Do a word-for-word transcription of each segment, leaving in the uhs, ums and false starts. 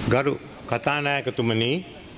ගරු කතානායකතුමනි,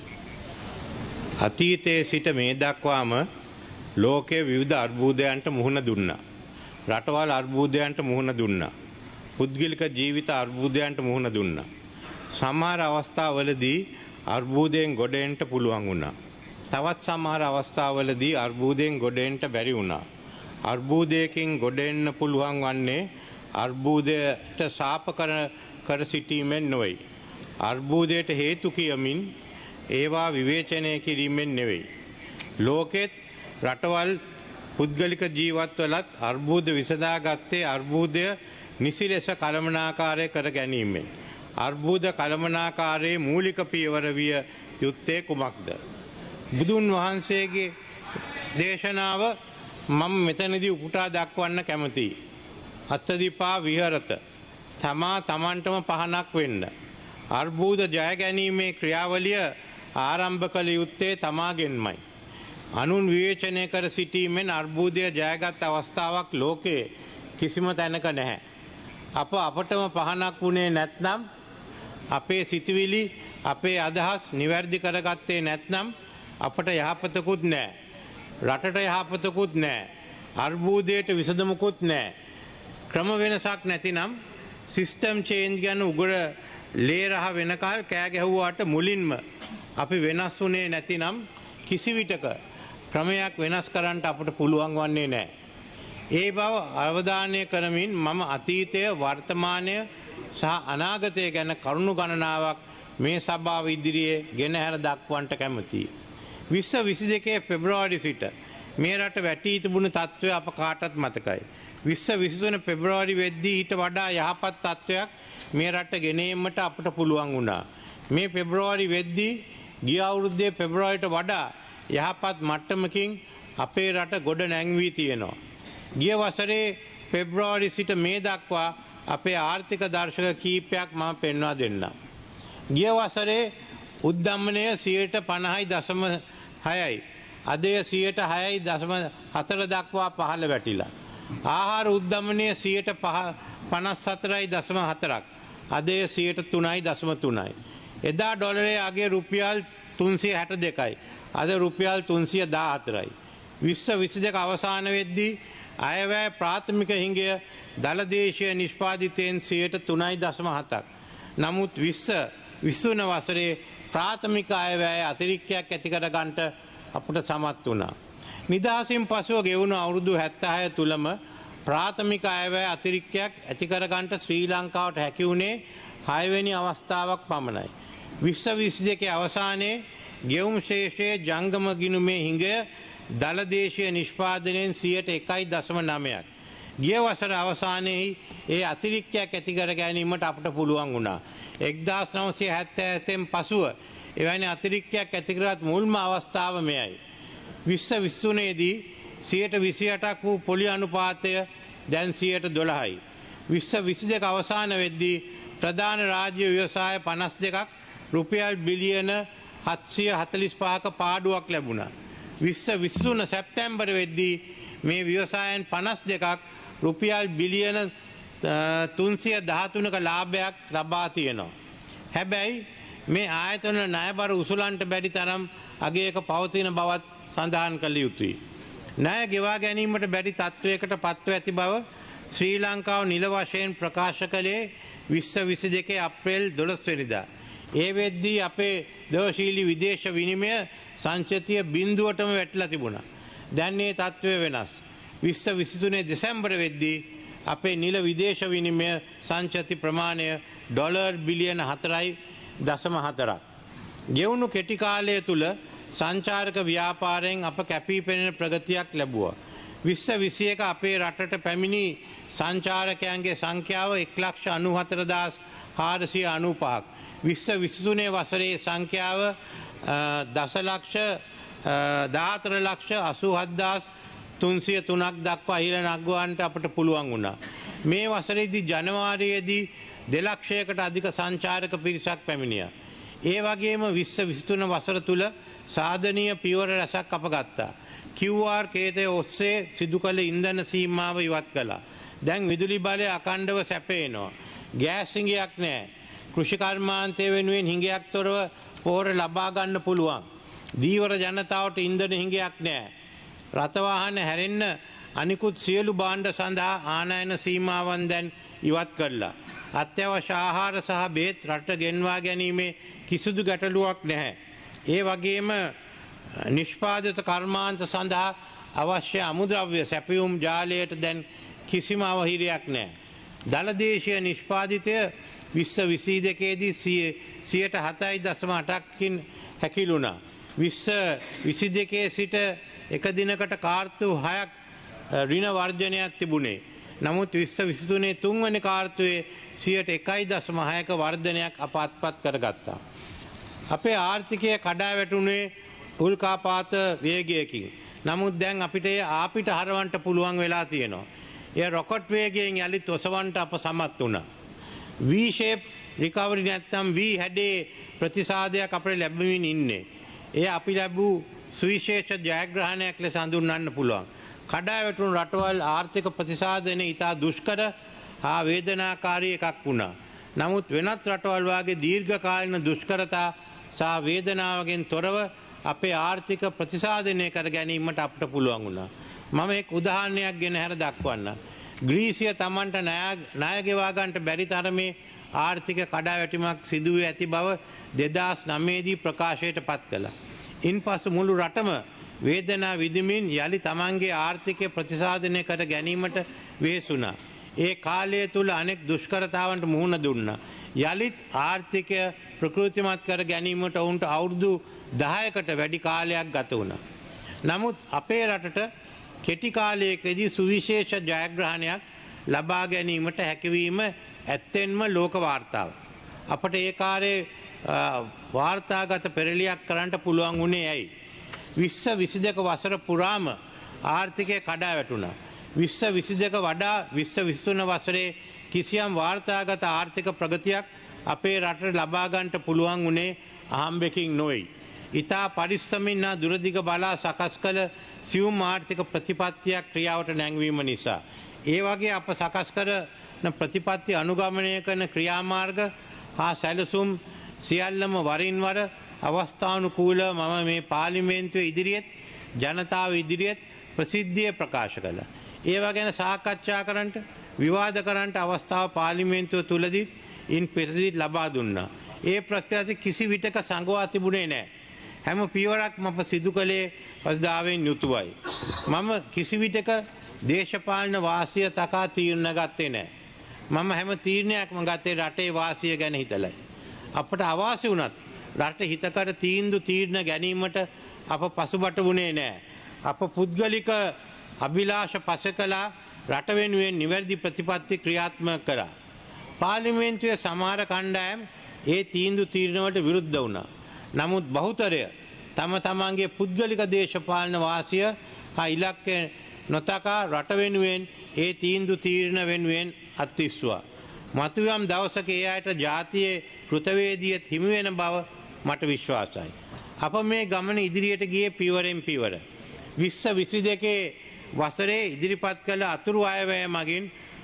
අතීතයේ සිට මේ දක්වාම ලෝකයේ විවිධ අර්බුදයන්ට මුහුණ දුන්නා. රටවල් අර්බුදයන්ට මුහුණ දුන්නා. පුද්ගලික ජීවිත අර්බුදයන්ට මුහුණ දුන්නා. සමහර අවස්ථාවලදී අර්බුදයෙන් ගොඩ එන්න පුළුවන් වුණා. තවත් සමහර අවස්ථාවලදී අර්බුදයෙන් ගොඩ එන්න බැරි වුණා. අර්බුදයකින් ගොඩ එන්න පුළුවන් වන්නේ අර්බුදයට සාප කර කර සිටීමෙන් නොවේ. අර්බුදයට හේතු කියමින් ඒවා විවේචනය කිරීමෙන් නෙවෙයි. ලෝකෙත් රටවල් පුද්ගලික ජීවත්වලත් අර්බුද විසඳාගත්තේ අර්බුදය නිසි ලෙස කළමනාකාරය කර ගැනීමෙන්. අර්බුද කළමනාකාරයේ මූලික පියවර විය යුත්තේ කුමක්ද? බුදුන් වහන්සේගේ දේශනාව මම මෙතනදී උපුටා දක්වන්න කැමතියි. අත්තදීපා විහරත, තමා තමන්ටම පහනක් වෙන්න. අර්බුද ජය ගැනීමේ ක්‍රියාවලිය ආරම්භ කළ යුත්තේ තමාගෙන්මයි. අනුන් විවේචනය කර සිටීමෙන් අර්බුදය ජයගත් අවස්ථාවක් ලෝකයේ කිසිම තැනක නැහැ. අප අපටම පහනක් වුණේ නැත්නම්, අපේ සිතුවිලි අපේ අදහස් නිවැරදි කරගත්තේ නැත්නම් අපට යහපතකුත් නැහැ. රටට යහපතකුත් නැහැ. අර්බුදයට විසඳුමකුත් නැහැ. ක්‍රම වෙනසක් නැතිනම් සිස්ටම් චේන්ජ් ගැන උගර ලේ රහ වෙනකල් කෑ ගැහුවාට මුලින්ම අපි වෙනස් වුණේ නැතිනම් කිසි විටක ක්‍රමයක් වෙනස් කරන්න අපට පුළුවන් වන්නේ නැහැ. ඒ බව අවධානය කරමින් මම අතීතය, වර්තමානය සහ අනාගතය ගැන කරුණු ගණනාවක් මේ සභාව ඉදිරියේ ගෙනහැර දක්වන්නට කැමතියි. විස්ස විසි දෙකේ පෙබරවාරි සිට මේ රට වැටී තිබුණු තත්ත්වය අප කාටත් මතකයි. විස්ස විසි තුන පෙබරවාරි වෙද්දී ඊට වඩා යහපත් තත්ත්වයක් මේ රට ගෙනීමට අපට පුළුවන් වුණා. මේ පෙබරවාරි වෙද්දී ගිය අවුරුද්දේ පෙබරවාරිට වඩා යහපත් මට්ටමකින් අපේ රට ගොඩ නැංවී තියෙනවා. ගිය වසරේ පෙබරවාරි සිට මේ දක්වා අපේ ආර්ථික දර්ශක කීපයක් මම පෙන්වා දෙන්නම්. ගිය වසරේ උද්දමනය සියයට පනහයි දශම හයයි. අද එය සියයට හයයි දශම හතර දක්වා පහළ වැටිලා. ආහාර උද්දමනය සියයට පනස් හතරයි දශම හතරක්. අද එය සියයට තුනයි දශම තුනයි. එදා ඩොලරේ අගේ රුපියල් තුන්සිය හැට දෙකයි. අද රුපියල් තුන්සිය දාහතරයි. විස්ස විසි දෙක අවසාන වෙද්දී අයවැය ප්‍රාථමික හිඟය දළදේශීය නිෂ්පාදිතයෙන් සියයට තුනයි දශම හතක්. නමුත් විස්ස විස්සුන වසරේ ප්‍රාථමික අයවැය අතිරික්තයක් ඇති කර ගන්නට අපට සමත් වුණා. නිදහසින් පසුව ගෙවුණු අවුරුදු හැත්තෑ තුලම ප්‍රාථමික අයවැය අතිරික්තයක් ඇති කර ගන්නට ශ්‍රී ලංකාවට හැකි වුණේ හයවෙනි අවස්ථාවක් පමණයි. විස්ස විසි දෙකේ අවසානයේ ගෙවුම් ශේෂයේ ජංගම ගිණුමේ හිඟය දළදේශීය නිෂ්පාදනයෙන් සියයට එකයි දශම නවයක්. ගිය වසර අවසානයේ ඒ අතිරික්තයක් ඇති කර ගැනීමට අපට පුළුවන් වුණා. එක්දාස් නවසිය හැත්තෑ හතෙන් පසුව එවැනි අතිරික්තයක් ඇති කරගත් මුල්ම අවස්ථාව මෙයයි. විස්ස විසි තුනේදී සියයට විසි අටක් වූ පොලි අනුපාතය දැන් සියයට දොළහයි. විස්ස විසි දෙක අවසාන වෙද්දී ප්‍රධාන රාජ්‍ය ව්‍යවසාය පනස් දෙකක් රුපියල් බිලියන හත්සිය හතළිස් පහක පාඩුවක් ලැබුණා. විස්ස විසි තුන සැප්තැම්බර් වෙද්දී මේ ව්‍යවසායන් පනස් දෙකක් රුපියල් බිලියන තුන්සිය දහතුනක ලාභයක් ලබා තියෙනවා. හැබැයි මේ ආයතන ණයබර උසුලන්ට බැරි තරම් අගයක පවතින බවත් සඳහන් කළ යුතුයි. ණය ගෙවා ගැනීමට බැරි තත්ත්වයකට පත්ව ඇති බව ශ්‍රී ලංකාව නිල වශයෙන් ප්‍රකාශ කළේ විස්ස විසි දෙකේ අප්‍රේල් දොළොස් වෙනිදා. ඒ වෙද්දී අපේ දෝශීලී විදේශ විනිමය සංචතිය බිඳුවටම වැටලා තිබුණා. දැන් මේ තත්ත්වය වෙනස්. විස්ස විසි තුනේ දෙසැම්බර් වෙද්දී අපේ නිල විදේශ විනිමය සංචති ප්‍රමාණය ඩොලර් බිලියන හතරයි දශම හතරක්. ගෙවුණු කෙටි කාලය තුල සංචාරක ව්‍යාපාරයෙන් අප කැපී පෙනෙන ප්‍රගතියක් ලැබුවා. විස්ස විසි එක අපේ රටට පැමිණි සංචාරකයන්ගේ සංඛ්‍යාව එක ලක්ෂ අනූහතර හදාස් හාරසිය අනූපහක්. විස්ස විසි තුනේ වසරේ සංඛ්‍යාව දසලක්ෂ දාහතර ලක්ෂ අසූ හත්දාස් තුන්සිය තුනක් දක්වා ඉහළ නගවන්නට අපට පුළුවන් වුණා. මේ වසරේදී ජනවාරියේදී දෙලක්ෂයකට අධික සංචාරක පිරිසක් පැමිණියා. ඒ වගේම විස්ස විසි තුන වසර තුල සාධනීය පියවර රැසක් අප ගත්තා. කිව් ආර් කේතය ඔස්සේ සිදු කළ ඉන්ධන සීමාව ඉවත් කළා. දැන් විදුලි බලය අඛණ්ඩව සැපේනවා. ගෑස් හිඟයක් නැහැ. කෘෂිකර්මාන්තය වෙනුවෙන් හිඟයක් තොරව පොහොර ලබා ගන්න පුළුවන්. දීවර ජනතාවට ඉන්ධන හිඟයක් නැහැ. රථවාහන හැරෙන්න අනිකුත් සියලු භාණ්ඩ සඳහා ආනයන සීමාවන් දැන් ඉවත් කරලා. අත්‍යවශ්‍ය ආහාර සහ බේත් රට ගෙන්වා ගැනීමේ කිසිදු ගැටලුවක් නැහැ. ඒ වගේම නිෂ්පාදිත කර්මාන්ත සඳහා අවශ්‍ය අමුද්‍රව්‍ය සැපයුම් ජාලයට දැන් කිසිම අවහිරයක් නැහැ. දළදේශීය නිෂ්පාදිතය විස්ස විසී දෙකේදී සියයට හතයි දශම අටකින් හැකිලුණා. විස්ස විසි දෙකේ සිට එක දිනකට කාර්තු හයක් ඍණ වර්ජනයක් තිබුණේ. නමුත් විස්ස විසිතුනේ තුන්වැනි කාර්තුවේ සියයට එකයි දශම හයක වර්ධනයක් අප අත්පත් කරගත්තා. අපේ ආර්ථිකය කඩා වැටුනේ උල්කාපාත වේගයකින්. නමුත් දැන් අපිට ආපිට හරවන්ට පුළුවන් වෙලා තියෙනවා. එය රොකට් වේගයෙන් යළිත් ඔසවන්ට අප සමත් වුණා. V-shape recovery නැත්නම් V හැඩේ ප්‍රතිසාදයක් අපිට ලැබෙමින් ඉන්නේ. එය අපි ලැබූ සුවිශේෂ ජයග්‍රහණයක් ලෙස හඳුන්වන්න පුළුවන්. කඩා වැටුණු රටවල් ආර්ථික ප්‍රතිසාදනය ඉතා දුෂ්කර හා වේදනාකාරී එකක් වුණා. නමුත් වෙනත් රටවල් වාගේ දීර්ඝකාලීන දුෂ්කරතා සහ වේදනාවකින් තොරව අපේ ආර්ථික ප්‍රතිසාදනය කර ගැනීමට අපට පුළුවන් වුණා. මම එක් උදාහරණයක් ගෙන හැර දක්වන්න. ග්‍රීසිය තමන්ට ණය ගෙවා ගන්නට බැරි තරමේ ආර්ථික කඩාවැටීමක් සිදු වී ඇති බව දෙදහස් නවය දී ප්‍රකාශයට පත් කළා. ඉන්පසු මුළු රටම වේදනා විඳිමින් යලි තමන්ගේ ආර්ථිකය ප්‍රතිසාදනය කර ගැනීමට වෙහෙසුණා. ඒ කාලය තුල අනෙක් දුෂ්කරතාවන්ට මුහුණ දුන්නා. යලිත් ආර්ථිකය ප්‍රකෘතිමත් කර ගැනීමට ඔවුන්ට අවුරුදු දහයකට වැඩි කාලයක් ගත වුණා. නමුත් අපේ රටට කෙටි කාලයකදී සුවිශේෂ ජයග්‍රහණයක් ලබා ගැනීමට හැකියවීම ඇත්තෙන්ම ලෝක වාර්තාව. අපට ඒ කාර්යයේ වාර්තාගත පෙරලියක් කරන්න පුළුවන් වුණේ ඇයි? විස්ස විසි දෙක වසර පුරාම ආර්ථිකය කඩා වැටුණා. විස්ස විසි දෙක වඩා විස්ස විසිතුන වසරේ කිසියම් වාර්තාගත ආර්ථික ප්‍රගතියක් අපේ රටට ලබා ගන්නට පුළුවන් වුණේ අහම්බෙකින් නොවේ. ඉතා පරිස්සමින් නා දුරදිග බලා සකස් කළ සියුම් ආර්ථික ප්‍රතිපත්තියක් ක්‍රියාවට නැංවීම නිසා. ඒ වගේ අප සකස් කරන ප්‍රතිපත්ති අනුගමනය කරන ක්‍රියාමාර්ග හා සැලසුම් සියල්ලම වරින් වර අවස්ථානුකූල මම මේ පාර්ලිමේන්තුව ඉදිරියේත් ජනතාව ඉදිරියේත් ප්‍රසිද්ධියේ ප්‍රකාශ කළා. ඒවා ගැන සාකච්ඡා කරන්නට විවාද කරන්නට අවස්ථාව පාර්ලිමේන්තුව තුලදී ඉන් පෙරදී ලබා දුන්නා. ඒ ප්‍රත්‍යක්ෂ කිසි විටක සංගවා තිබුණේ නැහැ. හැම පියවරක්ම අප සිදු කළේ ප්‍රතිදාවෙන් යුතුවයි. මම කිසි විටක දේශපාලන වාසිය තකා තීරණ ගත්තේ නැහැ. මම හැම තීරණයක්ම ගත්තේ රටේ වාසිය ගැන හිතලයි. අපට අවාසි වුණත් රට හිතකර තීන්දුව තීරණ ගැනීමට අප පසුබට වුණේ නැහැ. අප පුද්ගලික අභිලාෂ පසකලා රට වෙනුවෙන් නිවැරදි ප්‍රතිපත්ති ක්‍රියාත්මක කරා. පාර්ලිමේන්තුවේ සමහර කණ්ඩායම් ඒ තීන්දුව තීරණ වලට විරුද්ධ වුණා. නමුත් බහුතරය තම තමන්ගේ පුද්ගලික දේශපාලන වාසිය හා ඉලක්කය නොතකා රට වෙනුවෙන් ඒ තීන්දුව තීරණ වෙනුවෙන් අත්විස්සුවා. මතුයම් දවසක ඒ අයට ජාතියේ කෘතවේදියත් හිමි වෙන බව මට විශ්වාසයි. අප මේ ගමන ඉදිරියට ගියේ පියවරෙන් පියවර. විස්ස විසි දෙකේ වසරේ ඉදිරිපත් කළ අතුරු අයවැය මගින්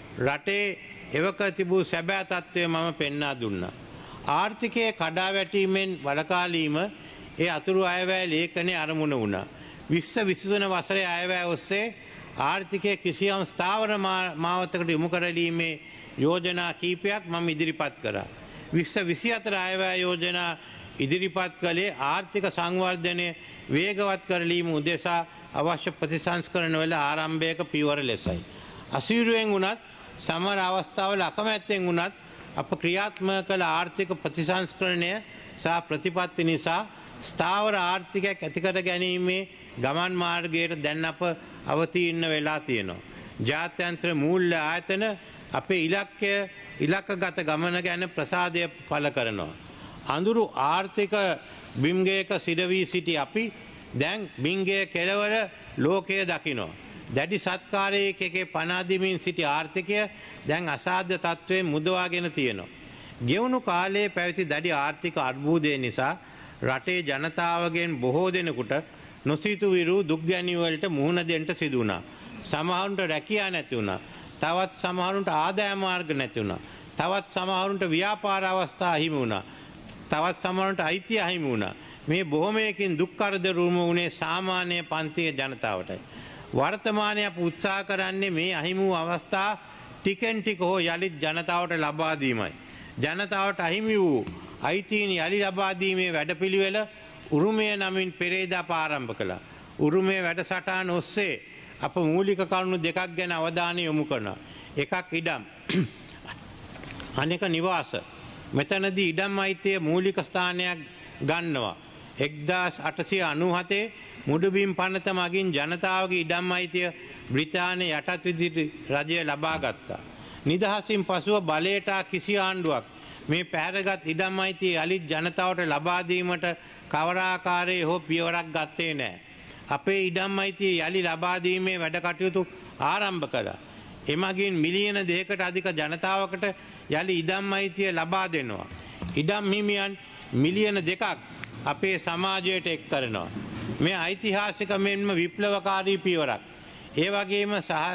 රටේ එවක තිබූ සැබෑ තත්ත්වය මම පෙන්වා දුන්නා. ආර්ථිකයේ කඩා වැටීමෙන් වළකාලීම ඒ අතුරු අයවැය ලේඛනයේ අරමුණ වුණා. විස්ස විසිතුන වසරේ අයවැය ඔස්සේ ආර්ථිකයේ කිසියම් ස්ථාවර මාවතකට යොමු කරලීමේ යෝජනා කීපයක් මම ඉදිරිපත් කරා. විස්ස විසි හතර අයවැය යෝජනා ඉදිරිපත් කළේ ආර්ථික සංවර්ධනය වේගවත් කරලීම උදෙසා අවශ්‍ය ප්‍රතිසංස්කරණ වල ආරම්භයක පියවර ලෙසයි. අසීරුවෙන් වුණත් සමහර අවස්ථාවල අකමැත්තෙන් වුණත් අප ක්‍රියාත්මක කළ ආර්ථික ප්‍රතිසංස්කරණය සහ ප්‍රතිපත්ති නිසා ස්ථාවර ආර්ථිකයක් ඇතිකර ගැනීමේ ගමන් මාර්ගයට දැන් අප අවතීර්ණ වෙලා තියෙනවා. ජාත්‍යන්තර මූල්‍ය ආයතන අපේ ඉලක්කය ඉලක්කගත ගමන ගැන ප්‍රසාදය පළ කරනවා. අඳුරු ආර්ථික බිම්ගයක සිරවී සිටි අපි දැන් බිම්ගයේ කෙළවර ලෝකය දකිනවා. දැඩි සත්කාරයකගේ පනාදිමින් සිටි ආර්ථිකය දැන් අසාධ්‍ය තත්ත්වයෙන් මුදවාගෙන තියෙනවා. ගෙවුණු කාලයේ පැවති දැඩි ආර්ථික අර්බුදය නිසා රටේ ජනතාවගෙන් බොහෝ දෙනෙකුට නොසිතුවිරු දුක් ගැනීමවලට මුහුණ දෙන්න සිදු වුණා. සමහරුන්ට රැකියාව නැති වුණා. තවත් සමහරුන්ට ආදායම් මාර්ග නැති වුණා. තවත් සමහරුන්ට ව්‍යාපාර අවස්ථා අහිමි වුණා. තවත් සමහරුන්ට අයිතිය අහිමි වුණා. මේ බොහොමයකින් දුක් කරදර උරුම වුණේ සාමාන්‍ය පන්තියේ ජනතාවටයි. වර්තමානයේ අප උත්සාහ කරන්නේ මේ අහිමි වූ අවස්ථා ටිකෙන් ටික හෝ යලිත් ජනතාවට ලබා දීමයි. ජනතාවට අහිමි වූ අයිතීන් යලි ලබා දීමේ වැඩපිළිවෙල උරුමය නමින් පෙරේදා ආරම්භ කළා. උරුමය වැඩසටහන ඔස්සේ අප මූලික කරුණු දෙකක් ගැන අවධානය යොමු කරනවා. එකක් ඉඩම්, අනෙක නිවාස. මෙතනදී ඉඩම් අයිතිය මූලික ස්ථානයක් ගන්නවා. එක්දාස් අටසිය අනූහතේ මුඩුබිම් පනත මගින් ජනතාවගේ ඉඩම් අයිතිය බ්‍රිතාන්‍ය යටත් විධි රජය ලබා ගත්තා. නිදහසින් පසුව බලයට කිසි ආණ්ඩුවක් මේ පැහැරගත් ඉඩම් අයිතිය යළිත් ජනතාවට ලබා දීමට කවරාකාරයේ හෝ පියවරක් ගත්තේ නැහැ. අපේ ඉඩම් අයිතිය යලි ලබා දීමේ වැඩ කටයුතු ආරම්භ කළා. එමගින් මිලියන දෙකකට අධික ජනතාවකට යලි ඉඩම් අයිතිය ලබා දෙනවා. ඉඩම් හිමියන් මිලියන දෙකක් අපේ සමාජයට එක් කරනවා. මේ ඓතිහාසික මෙන්ම විප්ලවකාරී පියවරක්. ඒ වගේම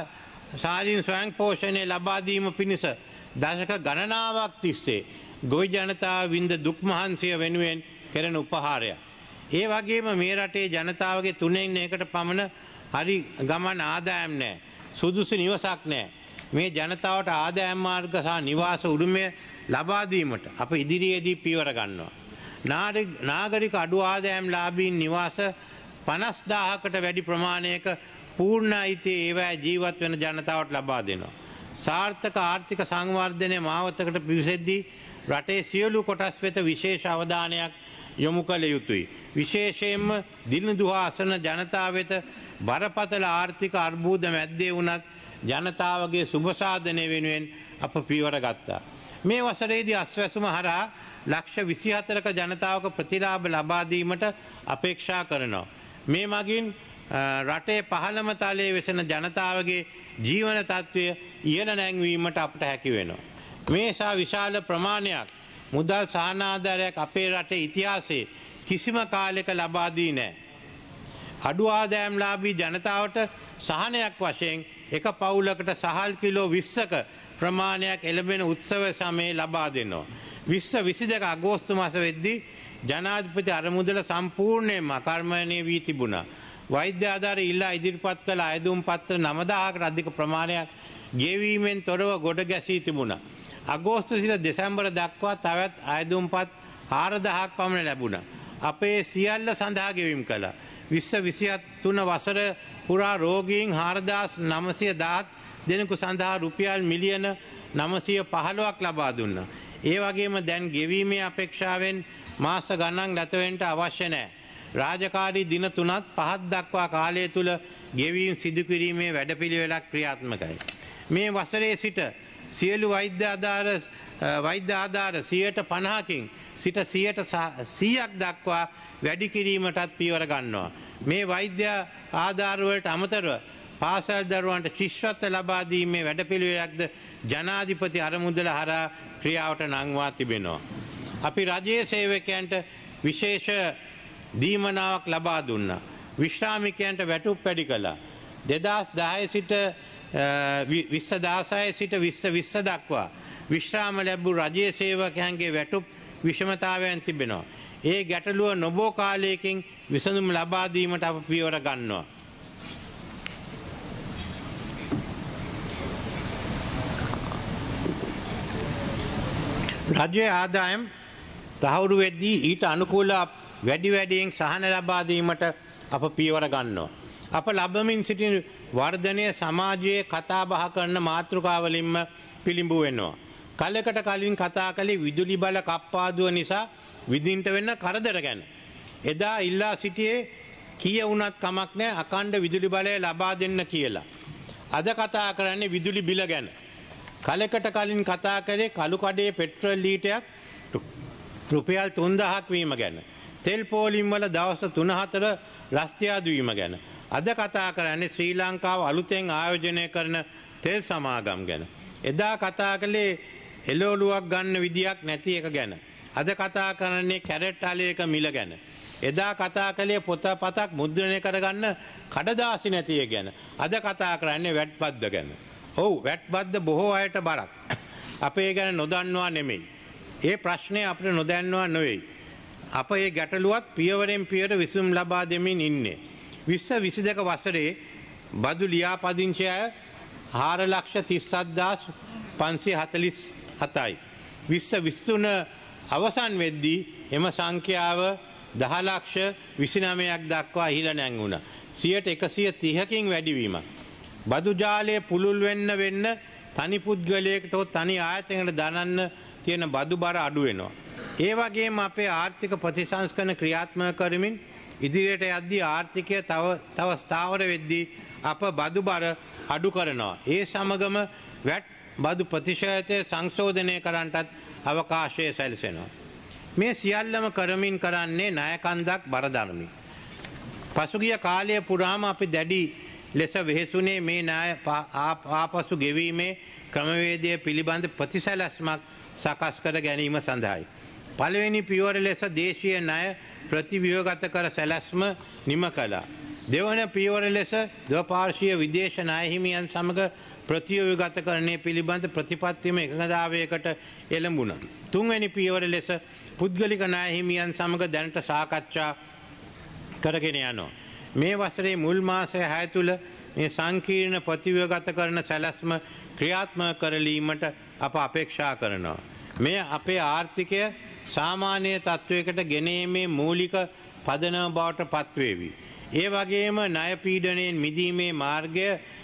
සාධින් ස්වයං පෝෂණය ලබා දීම පිණිස දශක ගණනාවක් තිස්සේ ගොවි ජනතාව විඳ දුක් මහන්සිය වෙනුවෙන් කෙරෙන උපහාරයක්. ඒ වගේම මේ රටේ ජනතාවගේ තුනෙන් එකකට පමණ හරි ගමන් ආදායම් නැහැ. සුදුසු නිවසක් නැහැ. මේ ජනතාවට ආදායම් මාර්ග සහ නිවාස උරුමය ලබා දීමට අප ඉදිරියේදී පියවර ගන්නවා. නාගරික අඩු ආදායම් ලාභීන් නිවාස පනස් දාහකට වැඩි ප්‍රමාණයක පූර්ණ අයිතිය ඒවැ ජීවත් වෙන ජනතාවට ලබා දෙනවා. සාර්ථක ආර්ථික සංවර්ධනය මාවතකට පිවිසෙද්දී රටේ සියලු කොටස් වෙත විශේෂ අවධානයක් යොමු කළ යුතුයි. විශේෂයෙන්ම දිලිඳු හා අසන ජනතාව වෙත බරපතල ආර්ථික අර්බුද මැද්දේ වුණත් ජනතාවගේ සුබසාධනය වෙනුවෙන් අප පියවර ගත්තා. මේ වසරේදී අස්වැසුම හරහා ලක්ෂ විසිහතරක ජනතාවක ප්‍රතිලාභ ලබා දීමට අපේක්ෂා කරනවා. මේ මගින් රටේ පහළම තලයේ වෙසෙන ජනතාවගේ ජීවන තත්ත්වය ඉහළ නැංවීමට අපට හැකි වෙනවා. මේ සා විශාල ප්‍රමාණයක් මුදල් සහනාධාරයක් අපේ රටේ ඉතිහාසයේ කිසිම කාලයක ලබා දී නැහැ. අඩු ආදායම්ලාභී ජනතාවට සහනයක් වශයෙන් එක පවුලකට සහල් කිලෝ විස්සක ප්‍රමාණයක් එළඹෙන උත්සව සමයේ ලබා දෙනවා. විස්ස විසි දෙක අගෝස්තු මාස වෙද්දී ජනාධිපති අරමුදල සම්පූර්ණයෙන්ම අකර්මණීය වී තිබුණා. වෛද්‍ය ආධාර ඉල්ලා ඉදිරිපත් කළ අයදුම් පත්‍ර නවදාහකට අධික ප්‍රමාණයක් ගෙවීමෙන් තොරව ගොඩ ගැසී තිබුණා. අගෝස්තු සිට දෙසැම්බර් දක්වා තවත් අයදුම්පත් හාරදහක් පමණ ලැබුණා. අපේ සියල්ල සඳහා ගෙවීම් කළා. විස්ස විසිහත් තුන වසර පුරා රෝගීන් හාරදාස් නමසිය දාහත් දෙනෙකු සඳහා රුපියල් මිලියන නමසිය පහළොවක් ලබා දුන්නා. ඒ වගේම දැන් ගෙවීමේ අපේක්ෂාවෙන් මාස ගණන් ගතවෙන්නට අවශ්‍ය නැහැ. රාජකාරී දින තුනත් පහක් දක්වා කාලය තුල ගෙවීම් සිදු කිරීමේ වැඩපිළිවෙලක් ක්‍රියාත්මකයි. මේ වසරේ සිට සියලු වෛද්‍ය ආධාර වෛද්‍ය ආධාර සියයට පනහකින් සිට සියයට සීයක් දක්වා වැඩි කිරීමටත් පියවර ගන්නවා. මේ වෛද්‍ය ආධාර වලට අමතරව පාසල් දරුවන්ට ශිෂ්‍යත්ව ලබා දීමේ වැඩපිළිවෙලක්ද ජනාධිපති අරමුදල හරහා ක්‍රියාවට නංවා තිබෙනවා. අපි රජයේ සේවකයන්ට විශේෂ දීමනාවක් ලබා දුන්නා. විශ්‍රාමිකයන්ට වැටුප් වැඩි කළා. දෙදහස් දහය සිට විස්ස දාසය සිට විස්ස විස්ස දක්වා විශ්‍රාම ලැබූ රජයේ සේවකයන්ගේ වැටුප් විෂමතාවයන් තිබෙනවා. ඒ ගැටලුව නොබෝ කාලයකින් විසඳුම් ලබා දීමට අප පියවර ගන්නවා. රජයේ ආදායම් තහවුරු වෙද්දී ඊට අනුකූල වැඩි වැඩියෙන් සහන ලබා දීමට අප පියවර ගන්නවා. අප ලබමින් සිටින වර්ධනය සමාජයේ කතා බහ කරන මාතෘකාවලින්ම පිළිඹු වෙනවා. කලකට කලින් කතා කළේ විදුලි බල කප්පාදුව නිසා විඳින්න වෙන කරදර ගැන. එදා ඉල්ලා සිටියේ කීය වුණත් කමක් නැහැ අඛණ්ඩ විදුලි බලය ලබා දෙන්න කියලා. අද කතා කරන්නේ විදුලි බිල ගැන. කලකට කලින් කතා කළේ කළු කඩේ පෙට්‍රල් ලීටරයක් රුපියල් තුන්දහක් වීම ගැන. තෙල් පෝලිම් වල දවස් තුන හතර රස්තියාදු වීම ගැන. අද කතා කරන්නේ ශ්‍රී ලංකාව අලුතෙන් ආයෝජනය කරන තෙල් සමාගම් ගැන. එදා කතා කළේ එළවලුවක් ගන්න විදියක් නැති එක ගැන. අද කතා කරන්නේ කැරට් අලයක මිල ගැන. එදා කතා කළේ පොතපතක් මුද්‍රණය කරගන්න කඩදාසි නැති එක ගැන. අද කතා කරන්නේ වැට් බද්ද ගැන. ඔව් වැට් බද්ද බොහෝ අයට බරක්. අප ඒ ගැන නොදන්නවා නෙමෙයි. ඒ ප්‍රශ්නය අපිට නොදන්නවා නෙවෙයි. අප ඒ ගැටලුවත් පියවරෙන් පියවර විසඳුම් ලබා දෙමින් ඉන්නේ. විස්ස විසි දෙක වසරේ බදු ලියාපදිංචි අය හාර ලක්ෂ තිස් හත් පන්සිය හතළිස් හතයි. විස්ස විසි තුන අවසන් වෙද්දී එම සංඛ්‍යාව දහ ලක්ෂ විසි නවයක් දක්වා ඉහළ නැංගුණා. සියයට එකසිය තිහකින් වැඩිවීමක්. බදු ජාලය පුළුල් වෙන්න වෙන්න තනි පුද්ගලයෙකුට හෝ තනි ආයතනයකට දනන්න තියෙන බදු බර අඩු වෙනවා. ඒ වගේම අපේ ආර්ථික ප්‍රතිසංස්කරණ ක්‍රියාත්මක කරමින් ඉදිරියට යද්දී ආර්ථිකය තව තව ස්ථාවර වෙද්දී අප බදු බර අඩු කරනවා. ඒ සමගම වැට් බදු ප්‍රතිශතය සංශෝධනය කරන්නටත් අවකාශය සැලසෙනවා. මේ සියල්ලම කරමින් කරන්නේ ණය කන්දක් බර දරමින්. පසුගිය කාලය පුරාම අපි දැඩි ලෙස වෙහෙසුනේ මේ ණය ආපසු ගෙවීමේ ක්‍රමවේදය පිළිබඳ ප්‍රතිසැලැස්මක් සකස් කර ගැනීම සඳහායි. පළවෙනි පියවර ලෙස දේශීය ණය ප්‍රතිව්‍යුහගත කර සැලැස්ම නිම කළා. දෙවන පියවර ලෙස ද්විපාර්ශ්වීය විදේශ ණය හිමියන් සමග ප්‍රතිව්‍යුහගතකරණය පිළිබඳ ප්‍රතිපත්තියම එකඟතාවයකට එළඹුණා. තුන්වැනි පියවර ලෙස පුද්ගලික ණය හිමියන් සමග දැනට සාකච්ඡා කරගෙන යනවා. මේ වසරේ මුල් මාසය හය තුළ මේ සංකීර්ණ ප්‍රතිව්‍යුහගතකරණ සැලැස්ම ක්‍රියාත්මක කරලීමට අප අපේක්ෂා කරනවා. මේ අපේ ආර්ථිකය සාමාන්‍ය තත්ත්වයකට ගෙනීමේ මූලික පදනම බවට පත්වේවි. ඒ වගේම ණය පීඩනයෙන් මිදීමේ මාර්ගය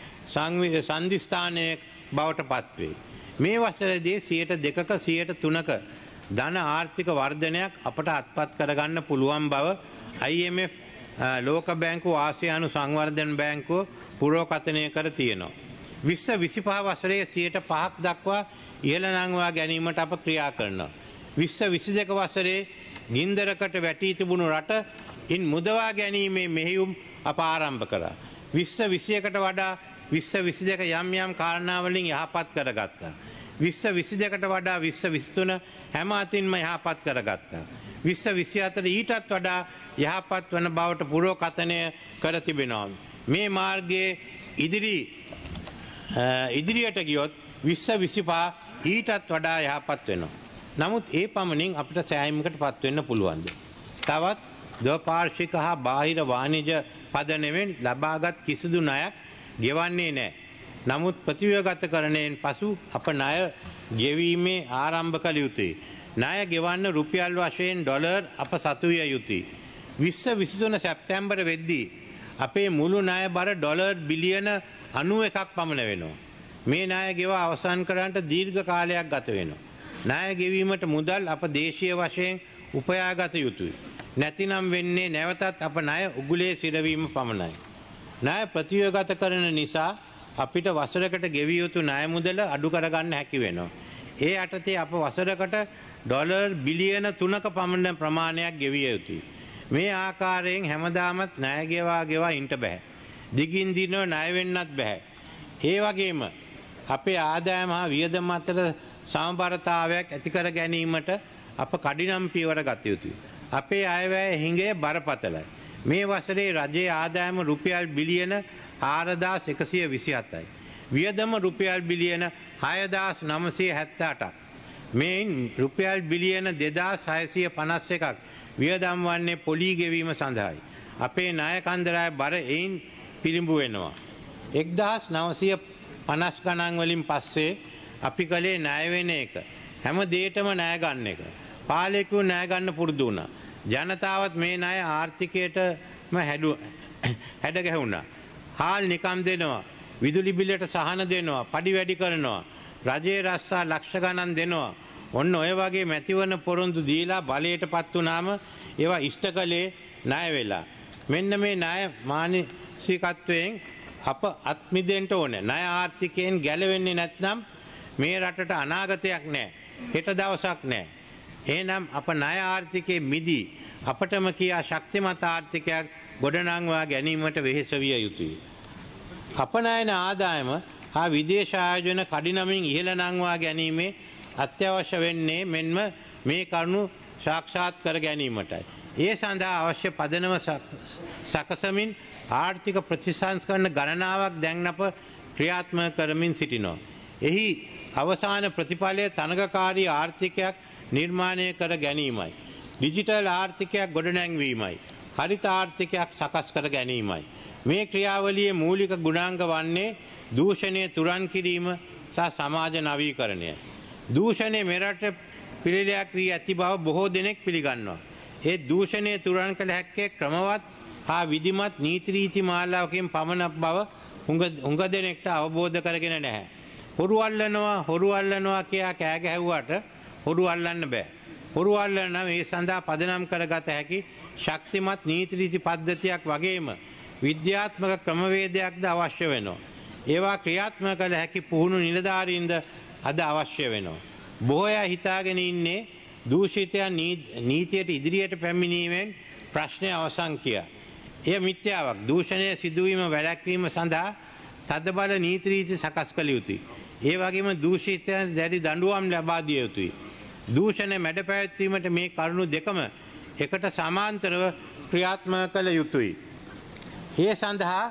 සංදිස්ථානයක් බවට පත්වේ. මේ වසරේදී සියයට දෙකක සියයට තුනක ධන ආර්ථික වර්ධනයක් අපට අත්පත් කරගන්න පුළුවන් බව I M F ලෝක බැංකුව ආසියානු සංවර්ධන බැංකුව පුරෝකථනය කර තියෙනවා. විස්ස විසිපහ වසරේ සියයට පහක් දක්වා ඉහළ නංවා ගැනීමට අප ක්‍රියා කරනවා. විස්ස විසි දෙක වසරේ ගින්දරකට වැටී තිබුණු රට ඉන් මුදවා ගැනීමේ මෙහෙයුම් අප ආරම්භ කරා. විස්ස විසියකට වඩා විස්ස විසි දෙක යම් යම් කාරණාවලින් යහපත් කරගත්තා. විස්ස විසි දෙකට වඩා විස්ස විසි තුන හැම අතින්ම යහපත් කරගත්තා. විස්ස විසි හතර ඊටත් වඩා යහපත් වන බවට පුරෝකථනය කර තිබෙනවා. මේ මාර්ගයේ ඉදිරි ඉදිරියට ගියොත් විස්ස විසිපහ ඊටත් වඩා යහපත් වෙනවා. නමුත් ඒ පමණින් අපිට සෑහීමකට පත් වෙන්න පුළුවන්ද? තවත් ද්විපාර්ශ්වික හා බාහිර වාණිජ පදනමෙන් ලබාගත් කිසිදු ණයක් ගෙවන්නේ නැහැ. නමුත් ප්‍රතිව්‍යුහගතකරණයෙන් පසු අප ණය ගෙවීමේ ආරම්භ කළ යුතුයි. ණය ගෙවන්න රුපියල් වශයෙන් ඩොලර් අප සතු විය යුතුයි. විස්ස විසි තුන සැප්තැම්බර් වෙද්දී අපේ මුළු ණය බර ඩොලර් බිලියන අනූ එකක් පමණ වෙනවා. මේ ණය ගෙවා අවසන් කරන්නට දීර්ඝ කාලයක් ගත වෙනවා. ණය ගෙවීමට මුදල් අප දේශීය වශයෙන් උපයාගත යුතුයි. නැතිනම් වෙන්නේ නැවතත් අප ණය උගුලේ සිරවීම පමණයි. ණය ප්‍රතිව්‍යුහගත කරන නිසා අපිට වසරකට ගෙවිය යුතු ණය මුදල අඩු කරගන්න හැකි වෙනවා. ඒ යටතේ අප වසරකට ඩොලර් බිලියන තුනක පමණ ප්‍රමාණයක් ගෙවිය යුතුයි. මේ ආකාරයෙන් හැමදාමත් ණය ගෙවා ගෙවා ඉන්න බෑ. දිගින් දිනව ණය වෙන්නත් බෑ. ඒ වගේම අපේ ආදායම හා වියදම අතර සමබරතාවයක් ඇති කර ගැනීමට අප කඩිනම් පියවර ගත යුතුයි. අපේ අයවැය හිඟය බරපතලයි. මේ වසරේ රජයේ ආදායම රුපියල් බිලියන හාරදාස් එකසිය විසි හතයි. වියදම රුපියල් බිලියන හයදාස් නවසිය හැත්තෑ අටක්. මෙයින් රුපියල් බිලියන දෙදාස් හයසිය පනස් එකක් වියදම් වන්නේ පොලී ගෙවීම සඳහායි. අපේ ණය කන්දරාය බර එයින් පිළිඹු වෙනවා. එක්දහස් නවසිය පනස් ගණන් වලින් පස්සේ අපි කලේ ණය වෙන එක. හැම දෙයකම ණය ගන්න එක. පාලකයෝ ණය ගන්න පුරුදු වුණා. ජනතාවත් මේ ණය ආර්ථිකයටම හැඩ හැඩ ගැහුණා. හාල් නිකම් දෙනවා. විදුලි බිලට සහන දෙනවා. පඩි වැඩි කරනවා. රජයේ රස්සා ලක්ෂ ගණන් දෙනවා. ඔන්න ඔය වගේ මැතිවරණ පොරොන්දු දීලා බලයටපත් වුණාම ඒවා ඉෂ්ට කළේ ණය වෙලා. මෙන්න මේ ණය මානසිකත්වයෙන් අප අත් මිදෙන්න ඕනේ. ණය ආර්ථිකයෙන් ගැලවෙන්නේ නැත්නම් මේ රටට අනාගතයක් නැහැ. හෙට දවසක් නැහැ. එහෙනම් අප ණය ආර්ථිකයේ මිදී අපටම කියා ශක්තිමත් ආර්ථිකයක් ගොඩනංවා ගැනීමට වෙහෙස විය යුතුයි. අපනයන ආදායම හා විදේශ ආයෝජන කඩිනමින් ඉහළ නංවා ගැනීමේ අත්‍යවශ්‍ය වෙන්නේ මෙන්ම මේ කරුණු සාක්ෂාත් කර ගැනීමටයි. ඒ සඳහා අවශ්‍ය පදනම සකසමින් ආර්ථික ප්‍රතිසංස්කරණ ගණනාවක් දැන් අප ක්‍රියාත්මක කරමින් සිටිනවා. එහි අවසාන ප්‍රතිඵලය තරඟකාරී ආර්ථිකයක් නිර්මාණය කර ගැනීමයි. ඩිජිටල් ආර්ථිකයක් ගොඩනැංවීමයි. හරිත ආර්ථිකයක් සකස් කර ගැනීමයි. මේ ක්‍රියාවලියේ මූලික ගුණාංග වන්නේ දූෂණය තුරන් කිරීම සහ සමාජ නවීකරණයයි. දූෂණය මෙරට පිළිලයක් වී ඇති බව බොහෝ දෙනෙක් පිළිගන්නවා. ඒ දූෂණය තුරන් කළ හැක්කේ ක්‍රමවත් හා විධිමත් නීති රීති මාලාවකින් පමණක් බව හුඟ දෙනෙක්ට අවබෝධ කරගෙන නැහැ. හොරු අල්ලනවා හොරු අල්ලනවා කියා කෑ ගැහුවට හොරු අල්ලන්න බෑ. හොරු අල්ලන මේ සඳහා පදනම් කරගත හැකි ශක්තිමත් නීති රීති පද්ධතියක් වගේම විද්‍යාත්මක ක්‍රමවේදයක්ද අවශ්‍ය වෙනවා. ඒවා ක්‍රියාත්මක කළ හැකි පුහුණු නිලධාරීන්ද අද අවශ්‍ය වෙනවා. බොහෝ අය හිතාගෙන ඉන්නේ දූෂිතයන් නීතියට ඉදිරියට පැමිණීමෙන් ප්‍රශ්නය අවසන් කියා. එය මිත්‍යාවක්. දූෂණය සිදුවීම වැළැක්වීම සඳහා තදබල නීති රීති සකස් කළ යුතුයි. ඒ වගේම දූෂිතයන් දැඩි දඬුවම් ලබා දිය යුතුයි. දූෂණය මැඩ පැවැත්වීමට මේ කරුණු දෙකම එකට සමාන්තරව ක්‍රියාත්මක කළ යුතුයි. ඒ සඳහා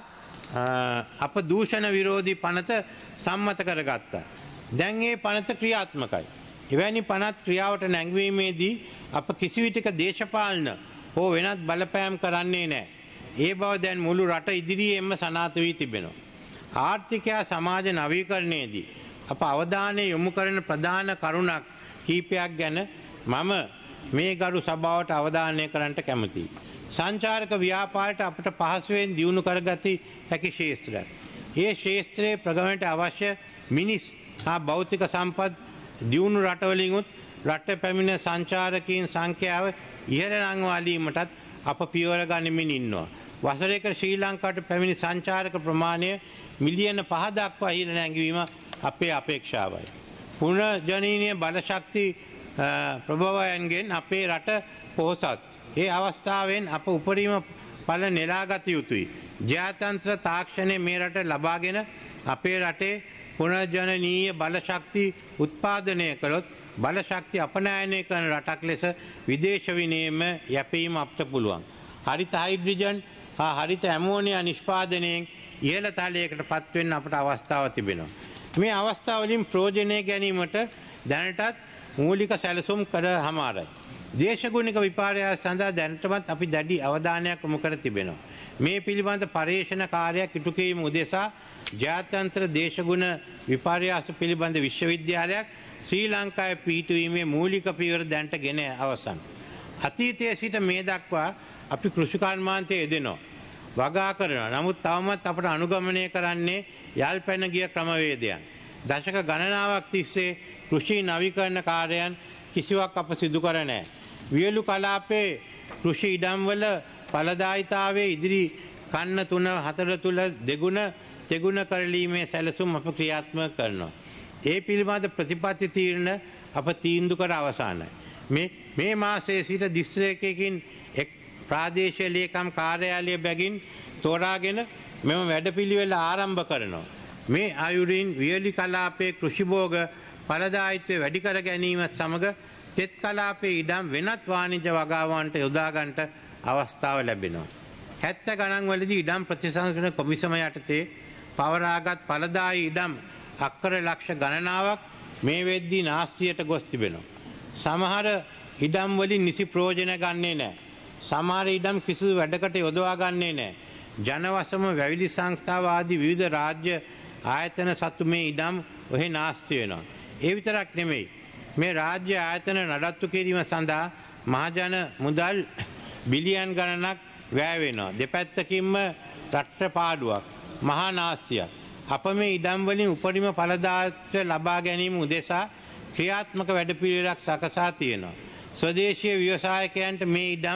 අප දූෂණ විරෝධී පනත සම්මත කරගත්තා. දැන් ඒ පනත ක්‍රියාත්මකයි. එවැනි පනත් ක්‍රියාවට නැංවීමේදී අප කිසිවිටක දේශපාලන හෝ වෙනත් බලපෑම් කරන්නේ නැහැ. ඒ බව දැන් මුළු රට ඉදිරියේම සනාථ වී තිබෙනවා. ආර්ථිකයා සමාජ නවීකරණයේදී අප අවධානය යොමු කරන ප්‍රධාන කරුණක් කීපයක් ගැන මම මේ ගරු සභාවට අවධානය කරන්නට කැමතියි. සංචාරක ව්‍යාපාරයට අපට පහසුවෙන් දියුණු කරගති හැකි ක්ෂේත්‍රයක්. ඒ ක්ෂේත්‍රයේ ප්‍රගමනයට අවශ්‍ය මිනිස් හා භෞතික සම්පත් දියුණු රටවලින් රට පැමිණ සංචාරකීන් සංඛ්‍යාව ඉහළ නංවාලීමටත් අප පියවර ගනිමින් ඉන්නවා. වසරේකට ශ්‍රී ලංකාවට පැමිණි සංචාරක ප්‍රමාණය මිලියන පහ දක්වා ඉහළ නැංවීම අපේ අපේක්ෂාවයි. පුනර්ජනනීය බලශක්ති ප්‍රභවයන්ගෙන් අපේ රට පොහොසත්. ඒ අවස්ථාවෙන් අප උපරිම ඵල නෙලාගත යුතුයි. ජාත්‍යන්තර තාක්ෂණය මේ රට ලබාගෙන අපේ රටේ පුනර්ජනනීය බලශක්ති උත්පාදනය කළොත් බලශක්ති අපනයනය කරන රටක් ලෙස විදේශ විනිමය යැපීම අපට පුළුවන්. හරිත හයිඩ්‍රජන් හා හරිත ඇමෝනියා නිෂ්පාදනයෙන් ඉහළ තලයකට පත්වෙන්න අපට අවස්ථාව තිබෙනවා. මේ අවස්ථාවලින් ප්‍රයෝජනය ගැනීමට දැනටත් මූලික සැලසුම් කර හමාරයි. දේශගුණික විපාරයා සඳහා දැනටමත් අපි දැඩි අවධානයක් යොමු කර තිබෙනවා. මේ පිළිබඳ පර්යේෂණ කාර්යයක් ඉටු කිරීම උදෙසා ජාත්‍යන්තර දේශගුණ විපර්යාස පිළිබඳ විශ්වවිද්‍යාලයක් ශ්‍රී ලංකාවේ පිහිටුවීමේ මූලික පියවර දැනට ගෙන අවසන්. අතීතයේ සිට මේ දක්වා අපි කෘෂි කර්මාන්තයේ යෙදෙනවා. වගා කරනවා. නමුත් තවමත් අපට අනුගමනය කරන්නේ යල් පැන ගිය ක්‍රමවේදයන්. දශක ගණනාවක් තිස්සේ කෘෂි නවීකරණ කාර්යයන් කිසිවක් අප සිදු කර නැහැ. වියලු කලාපයේ කෘෂි ඉඩම්වල ඵලදායිතාවයේ ඉදිරි කන්න තුන හතර තුල දෙගුණ තෙගුණ කරලීමේ සැලසුම් අප ක්‍රියාත්මක කරනවා. ඒ පිළිබඳ ප්‍රතිපත්ති තීරණ අප තීන්දුව කර අවසానයි. මේ මේ මාසයේ සිට දිස්ත්‍රික්කයකින් එක් ප්‍රාදේශීය ලේකම් කාර්යාලය බැගින් තෝරාගෙන මෙම වැඩපිළිවෙල ආරම්භ කරනවා. මේ අයුරින් වියලි කලාපයේ කෘෂිභෝග ඵලදායිත්වය වැඩි කර ගැනීමත් සමග තෙත් කලාපයේ ඉඩම් වෙනත් වාණිජ්‍ය වගාවන්ට යොදා ගන්නට අවස්ථාව ලැබෙනවා. හැත්තෑ ගණන් වලදී ඉඩම් ප්‍රතිසංස්කරණ කොමිසම යටතේ පවරාගත් ඵලදායි ඉඩම් අක්කර ලක්ෂ ගණනාවක් මේ වෙද්දී නාස්තියට ගොස් තිබෙනවා. සමහර ඉඩම් වලින් නිසි ප්‍රයෝජන ගන්නේ නැහැ. සමහර ඉඩම් කිසිදු වැඩකට යොදවා ගන්නේ නැහැ. ජනවසම වැවිලි සංස්ථාව ආදී විවිධ රාජ්‍ය ආයතන සතු මේ ඉඩම් ඔහි නාස්ති වෙනවා. ඒ විතරක් නෙමෙයි. මේ රාජ්‍ය ආයතන නඩත්තු කිරීම සඳහා මහජන මුදල් බිලියන් ගණනක් වැය වෙනවා. දෙපැත්තකින්ම රටට පාඩුවක්. මහා නාස්තියක්. අප මේ ඉඩම් වලින් උපරිම ඵලදායීත්වය ලබා ගැනීම උදෙසා ක්‍රියාත්මක වැඩපිළිවෙලක් සකසා තියෙනවා. ස්වදේශීය ව්‍යවසායකයන්ට මේ ඉඩම්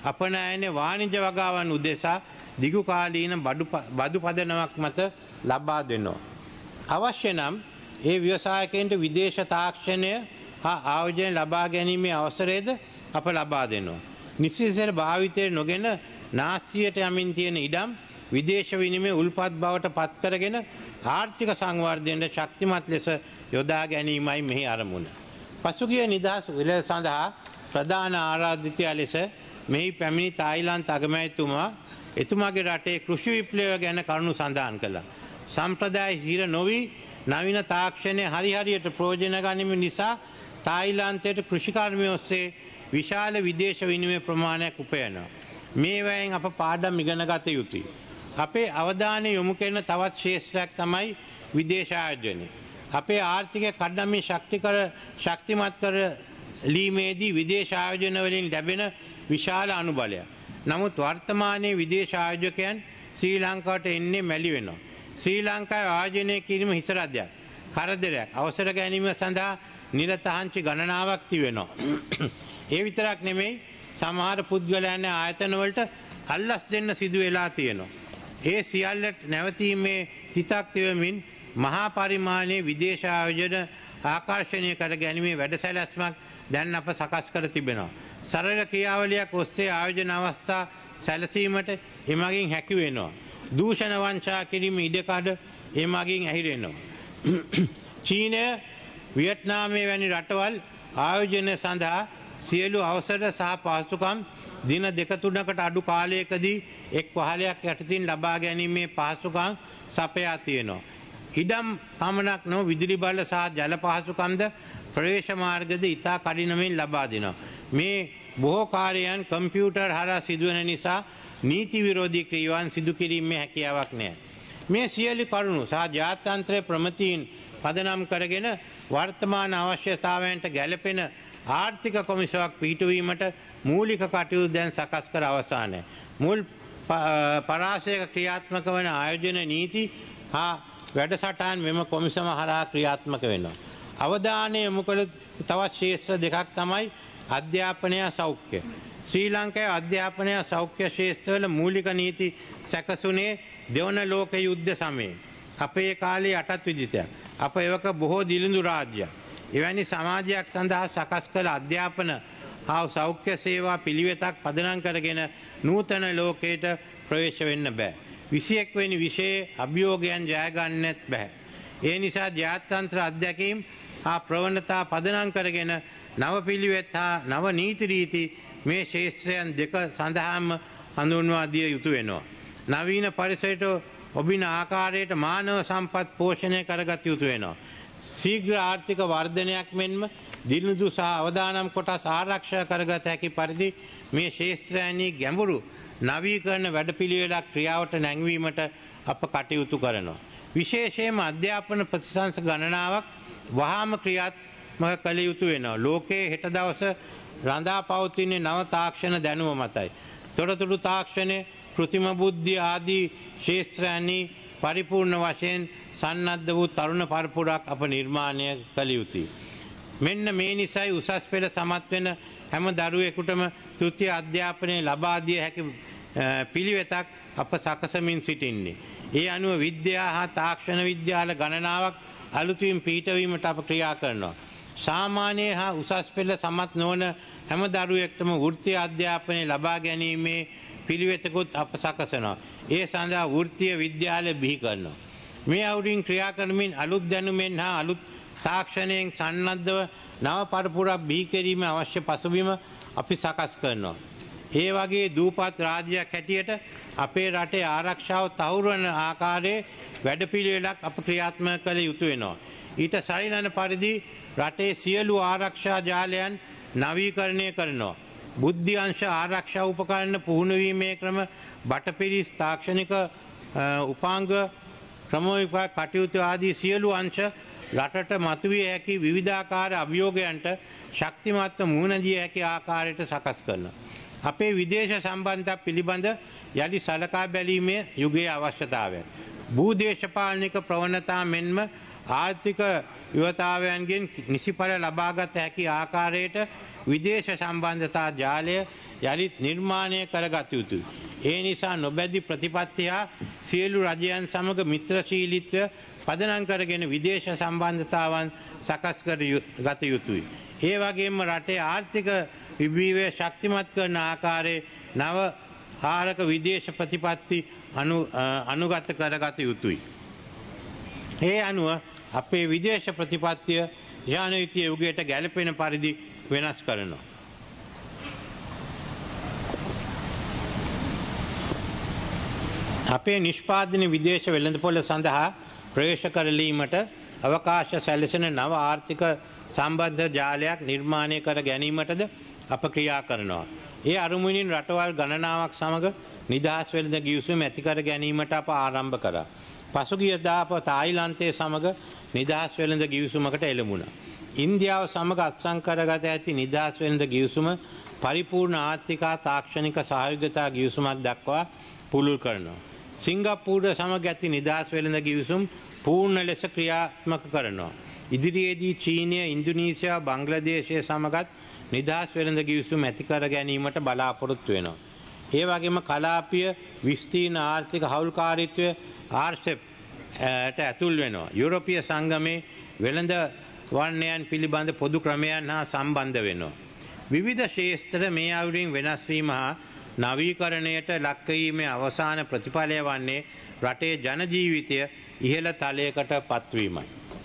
අපනයන වාණිජ්‍ය වගාවන් උදෙසා දිගු කාලීන බදු පදනමක් මත ලබා දෙනවා. අවශ්‍ය නම් ඒ ව්‍යවසායකයන්ට විදේශ තාක්ෂණය හා ආයෝජන ලබා ගැනීමේ අවසරයද අප ලබා දෙනවා. නිසිසර භාවිතයට නොගෙන නාස්තියට යමින් තියෙන ඉඩම් විදේශ විනිමය උල්පත් බවට පත් කරගෙන ආර්ථික සංවර්ධනයට ශක්තිමත් ලෙස යොදා ගැනීමයි මෙහි අරමුණ. පසුගිය නිදහස් වෙළඳ සඳහා ප්‍රධාන ආරාධිතයා ලෙස මෙහි පැමිණි තායිලන්ත අගමැතිතුමා එතුමාගේ රටේ කෘෂි විප්ලවය ගැන කරුණු සඳහන් කළා. සම්ප්‍රදාය හිර නොවි නවීන තාක්ෂණය හරි හරියට ප්‍රයෝජන ගැනීම නිසා තායිලන්තයට කෘෂිකර්මය ඔස්සේ විශාල විදේශ විනිමය ප්‍රමාණයක් උපයනවා. මේවයින් අප පාඩම් ඉගෙන ගත යුතුයි. අපේ අවධානය යොමු කරන තවත් ශේෂ්ත්‍රයක් තමයි විදේශ ආයෝජනය. අපේ ආර්ථිකය කඩමින් ශක්තිකර ශක්තිමත් කර ලීමේදී විදේශ ආයෝජන වලින් ලැබෙන විශාල අනුබලයක්. නමුත් වර්තමානයේ විදේශ ආයෝජකයන් ශ්‍රී ලංකාවට එන්නේ මැලි වෙනවා. ශ්‍රී ලංකාවේ ආයෝජනය කිරීම හිසරදයක්, කරදරයක්, අවසර ගැනීම සඳහා නිරතහංචි ගණනාවක් තිබෙනවා. ඒ විතරක් නෙමෙයි සමහර පුද්ගලයන් ආයතන වලට අල්ලස් දෙන්න සිදු වෙලා තියෙනවා. ඒ සියල්ලට නැවතීමේ තිතක් තියමින් මහා පරිමාණයේ විදේශ ආයෝජන ආකර්ෂණය කර ගැනීමේ වැඩසැලැස්මක් දැන් අප සකස් කර තිබෙනවා. සරල ක්‍රියාවලියක් ඔස්සේ ආයෝජන අවස්ථා සැලසීමට එමගින් හැකි වෙනවා. දූෂණ වංචා කිරීම ඉඩකඩ එමගින් ඇහිරෙනවා. චීනය, වියට්නාමය වැනි රටවල් ආයෝජන සඳහා සියලු අවසර සහ පහසුකම් දින දෙක තුනකට අඩු කාලයකදී එක් වහලයක් යටතින් ලබා ගැනීමේ පහසුකම් සපයා තියෙනවා. ඉඩම් පමණක් නොව විදුලි බල සහ ජල පහසුකම්ද ප්‍රවේශ මාර්ගද ඉතා කඩිනමින් ලබා දෙනවා. මේ බොහෝ කාර්යයන් කම්පියුටර් හරහා සිදුවන නිසා නීති විරෝධී ක්‍රියාවන් සිදු කිරීමේ හැකියාවක් නැහැ. මේ සියලු කරුණු සහ ජාත්‍යන්තර ප්‍රමිතීන් පදනම් කරගෙන වර්තමාන අවශ්‍යතාවයන්ට ගැළපෙන ආර්ථික කොමිසාවක් පිහිටුවීමට මූලික කටයුතු දැන් සකස් කර අවසానයි. මුල් පරාසයක ක්‍රියාත්මක වන ආයෝජන නීති හා වැඩසටහන් මෙම කොමිසම හරහා ක්‍රියාත්මක වෙනවා. අවධානය යොමු කළ තවත් ශේෂ්ත්‍ර දෙකක් තමයි අධ්‍යාපනය සෞඛ්‍ය. ශ්‍රී ලංකාවේ අධ්‍යාපනය සෞඛ්‍ය ශේෂ්ත්‍රවල මූලික නීති සැකසුනේ දෙවන ලෝක යුද්ධ සමයේ. අපේ කාලේ යටත් විජිතයක්. අප එවක බොහෝ දිලිඳු රාජ්‍යයක්. එවැනි සමාජයක් සඳහා සකස් කළ අධ්‍යාපන හා සෞඛ්‍ය සේවා පිළිවෙතක් පදනම් කරගෙන නූතන ලෝකයට ප්‍රවේශ වෙන්න බෑ. විසිඑක් වෙනි විෂයේ අභියෝගයන් ජය ගන්නත් බෑ. ඒ නිසා ජාත්‍යන්තර අධ්‍යක්ීම් හා ප්‍රවණතා පදනම් කරගෙන නව පිළිවෙත් හා නව නීති රීති මේ ශේෂ්ත්‍රයන් දෙක සඳහාම හඳුන්වා දිය යුතු වෙනවා. නවීන පරිසරයට ඔබින ආකාරයට මානව සම්පත් පෝෂණය කරගත යුතු වෙනවා. ශීඝ්‍ර ආර්ථික වර්ධනයක් මෙන්ම දිලිඳු සහ අවදානම් කොටස් ආරක්ෂා කරගත හැකි පරිදි මේ ශේෂ්ත්‍රයන්හි ගැඹුරු නවීකරණ වැඩපිළිවෙලක් ක්‍රියාවට නැංවීමට අප කටයුතු කරනවා. විශේෂයෙන්ම අධ්‍යාපන ප්‍රතිසංස ගණනාවක් වහාම ක්‍රියාත්මක කළ යුතු වෙනවා. ලෝකයේ හෙට දවස රඳා පවතින නව තාක්ෂණ දැනුම මතයි. තොරතුරු තාක්ෂණය, කෘත්‍රිම බුද්ධිය ආදී ශේෂ්ත්‍රයන්හි පරිපූර්ණ වශයෙන් සන්නද්ධ වූ තරුණ පරපුරක් අප නිර්මාණය කළ යුතුයි. මෙන්න මේ නිසයි උසස් පෙළ සමත් වෙන හැම දරුවෙකුටම තෘතීය අධ්‍යාපනය ලබා දිය හැකි පිළිවෙතක් අප සකසමින් සිටින්නේ. ඒ අනුව විද්‍යා හා තාක්ෂණ විද්‍යාල ගණනාවක් අලුතින් පිහිටවීමට අප ක්‍රියා කරනවා. සාමාන්‍ය හා උසස් පෙළ සමත් නොවන හැම දරුවෙක්ටම වෘත්තීය අධ්‍යාපනය ලබා ගැනීමේ පිළිවෙතකුත් අප සකසනවා. ඒ සඳහා වෘත්තීය විද්‍යාල බිහි කරනවා. මේ අවුරින් ක්‍රියා කරමින් අලුත් දැනුමෙන් හා අලුත් තාක්ෂණයෙන් සන්නද්ධව නව පරපුරක් බිහි කිරීම අවශ්‍ය පසුබිම අපි සකස් කරනවා. ඒ වගේ දූපත් රාජ්‍යයක් හැටියට අපේ රටේ ආරක්ෂාව තහවුරු වන ආකාරයේ වැඩපිළිවෙලක් අප ක්‍රියාත්මක කළ යුතු වෙනවා. ඊට සරිලන පරිදි රටේ සියලු ආරක්ෂා ජාලයන් නවීකරණය කරනවා. බුද්ධි අංශ ආරක්ෂා උපකරණ පුහුණු වීමේ ක්‍රම, බටපිරිස් තාක්ෂණික උපාංග ක්‍රමවිපාක කටයුතු ආදී සියලු අංශ රටට මතුවිය හැකි විවිධාකාර අභියෝගයන්ට ශක්තිමත්ව මුහුණ දිය හැකි ආකාරයට සකස් කරනවා. අපේ විදේශ සම්බන්ධතා පිළිබඳ යලි සලකා බැලීමේ යුගයේ අවශ්‍යතාවය. භූදේශපාලනික ප්‍රවණතා මෙන්ම ආර්ථික විවතාවයන්ගෙන් නිසිඵල ලබාගත හැකි ආකාරයට විදේශ සම්බන්ධතා ජාලය යලිත් නිර්මාණය කරගත යුතුයි. ඒ නිසා නොබැදි ප්‍රතිපත්ති හා සියලු රජයන් සමග මිත්‍රශීලීත්වය පදනම් කරගෙන විදේශ සම්බන්ධතාවන් සකස් කර ගත යුතුයි. ඒ වගේම රටේ ආර්ථික විභවය ශක්තිමත් කරන ආකාරයේ නව ආරක විදේශ ප්‍රතිපත්ති අනු අනුගත කරගත යුතුයි. ඒ අනුව අපේ විදේශ ප්‍රතිපත්තිය යානීති යුගයට ගැලපෙන පරිදි වෙනස් කරනවා. අපේ නිෂ්පාදන විදේශ වෙළඳපොළ සඳහා ප්‍රවේශ කරලීමට අවකාශ සැලසෙන නව ආර්ථික සම්බන්ධ ජාලයක් නිර්මාණය කර ගැනීමටද අප ක්‍රියා කරනවා. ඒ අරමුණින් රටවල් ගණනාවක් සමග නිදහස් වෙළඳ ගිවිසුම ඇති කර ගැනීමට අප ආරම්භ කරා. පසුගිය දා අප තායිලන්තයේ සමග නිදහස් වෙළඳ ගිවිසුමකට එළඹුණා. ඉන්දියාව සමග අත්සන් කරගත ඇති නිදහස් වෙළඳ ගිවිසුම පරිපූර්ණ ආර්ථික තාක්ෂණික සහයෝගිතා ගිවිසුමක් දක්වා පුළුල් කරනවා. සිංගප්පූරුව සමග ඇති නිදහස් වෙළඳ ගිවිසුම් පූර්ණ ලෙස ක්‍රියාත්මක කරනවා. ඉදිරියේදී චීනය, ඉන්දුනීසියාව, බංග්ලාදේශය සමගත් නිදහස් වෙළඳ ගිවිසුම් ඇති කර ගැනීමට බලාපොරොත්තු වෙනවා. ඒ වගේම කලාපීය විස්තීර්ණ ආර්ථික හවුල්කාරීත්වය ආර්සෙප්ට ඇතුල් වෙනවා. යුරෝපීය සංගමේ වෙළඳ වර්ණයන් පිළිබඳ පොදු ක්‍රමයන් හා සම්බන්ධ වෙනවා. විවිධ ශේෂ්ත්‍ර මේ අයුරින් වෙනස් වීම හා නවීකරණයට ලක්වීමේ අවසාන ප්‍රතිඵලය වන්නේ රටේ ජන ජීවිතය ඉහළ තලයකට පත්වීමයි.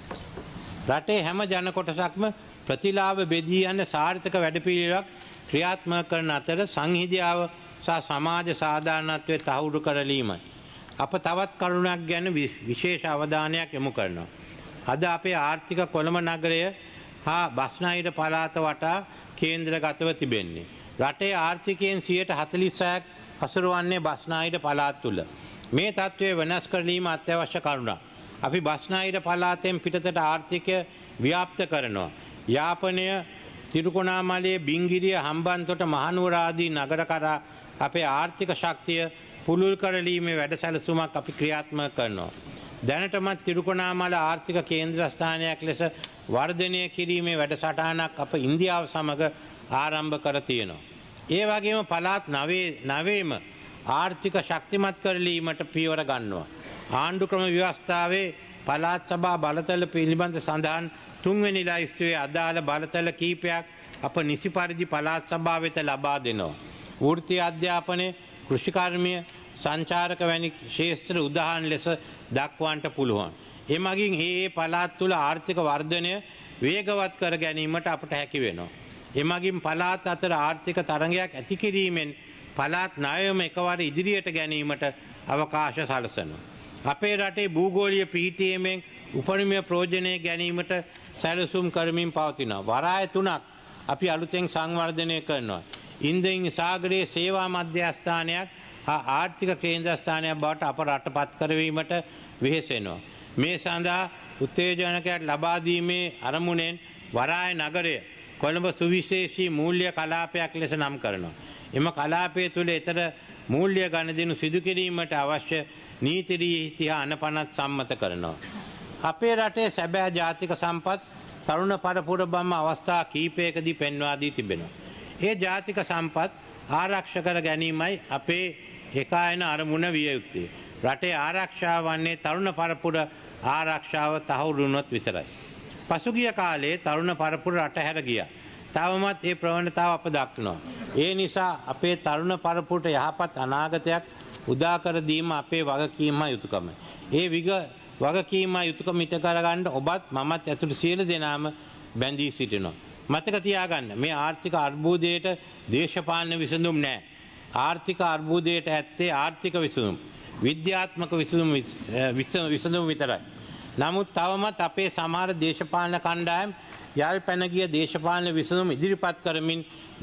රටේ හැම ජන කොටසක්ම ප්‍රතිලාභ බෙදී යන සාර්ථක වැඩපිළිවෙලක් ක්‍රියාත්මක කරන අතර සංහිඳියාව සහ සමාජ සාධාරණත්වය තහවුරු කරලීමයි. අප තවත් කරුණක් ගැන විශේෂ අවධානයක් යොමු කරනවා. අද අපේ ආර්ථික කොළඹ නගරය හා බස්නාහිර පළාත වටා කේන්ද්‍රගතව තිබෙන්නේ. රටේ ආර්ථිකයෙන් සියයට හතළිස් හයක් හසුරුවන්නේ බස්නාහිර පළාත් තුළ. මේ තත්ත්වය වෙනස් කරලීම අත්‍යවශ්‍ය කරුණක්. අපි බස්නාහිර පළාතෙන් පිටතට ආර්ථිකය ව්‍යාප්ත කරනවා. යාපනය, තිරුකොණාමලයේ, බිංගිරිය, හම්බන්තොට, මහනුවර ආදී නගර කරා අපේ ආර්ථික ශක්තිය පුළුල් කරලීමේ වැඩසැලසුමක් අපි ක්‍රියාත්මක කරනවා. දැනටමත් තිරුකොණාමල ආර්ථික කේන්ද්‍රස්ථානයක් ලෙස වර්ධනය කිරීමේ වැඩසටහනක් අප ඉන්දියාව සමග ආරම්භ කර තියෙනවා. ඒ වගේම පළාත් නවයේම ආර්ථික ශක්තිමත් කරලීමට පියවර ගන්නවා. ආණ්ඩු ක්‍රම ව්‍යවස්ථාවේ පළාත් සභා බලතල පිළිබඳ සඳහන් තුන්වෙනි ලයිස්තුවේ අදාළ බලතල කීපයක් අප නිසි පරිදි පළාත් සභාව වෙත ලබා දෙනවා. වෘත්තීය අධ්‍යාපනය, කෘෂිකර්මය, සංචාරක වැනි ක්ෂේත්‍ර උදාහරණ ලෙස දක්වන්නට පුළුවන්. එමගින් මේ පළාත් තුළ ආර්ථික වර්ධනය වේගවත් කර ගැනීමට අපට හැකි වෙනවා. එමගින් පළාත් අතර ආර්ථික තරඟයක් ඇති කිරීමෙන් පළාත් ණයම එකවර ඉදිරියට ගැනීමට අවකාශ සලසනවා. අපේ රටේ භූගෝලීය පිහිටීමෙන් උපරිමය ප්‍රයෝජනය ගැනීමට සැලසුම් කරමින් පවතිනවා. වරාය තුනක් අපි අලුතෙන් සංවර්ධනය කරනවා. ඉන්දියන් සාගරයේ සේවා මධ්‍යස්ථානයක් හා ආර්ථික කේන්ද්‍රස්ථානයක් බවට අප රටපත් කරවීමට වෙහෙසෙනවා. මේ සඳහා උත්තේජනකයක් ලබා දීමේ අරමුණෙන් වරාය නගරය කොළඹ සුවිශේෂී මූල්‍ය කලාපයක් ලෙස නම් කරනවා. එම කලාපය තුළ ඊතර මූල්‍ය ගණදෙනු සිදු කිරීමට අවශ්‍ය නීති රීති අනපනත් සම්මත කරනවා. අපේ රටේ සැබෑ ජාතික සම්පත් තරුණ පරපුර බම්ම අවස්ථා කීපයකදී පෙන්වා දී තිබෙනවා. ඒ ජාතික සම්පත් ආරක්ෂා කර ගැනීමයි අපේ ඒකායන අරමුණ විය යුත්තේ. රටේ ආරක්ෂාව වන්නේ තරුණ පරපුර ආරක්ෂාව තහවුරු වුණොත් විතරයි. පසුගිය කාලයේ තරුණ පරපුර රට හැර ගියා. තවමත් මේ ප්‍රවණතාව අප දක්නවා. ඒ නිසා අපේ තරුණ පරපුරට යහපත් අනාගතයක් උදා කර දීම අපේ වගකීම යුතුයකමයි. ඒ විග වගකීම යුතුයකම ඉට කරගන්න ඔබත් මමත් ඇතුළු සියලු දෙනාම බැඳී සිටිනවා. මතක තියාගන්න මේ ආර්ථික අර්බුදයට දේශපාලන විසඳුම් නැහැ. ආර්ථික අර්බුදයට ඇත්තේ ආර්ථික විසඳුම්. විද්‍යාත්මක විසඳුම් විසඳුම් විතරයි. නමුත් තවමත් අපේ සමහර දේශපාලන කණ්ඩායම් යල් පැන ගිය දේශපාලන විසඳුම් ඉදිරිපත් කරමින්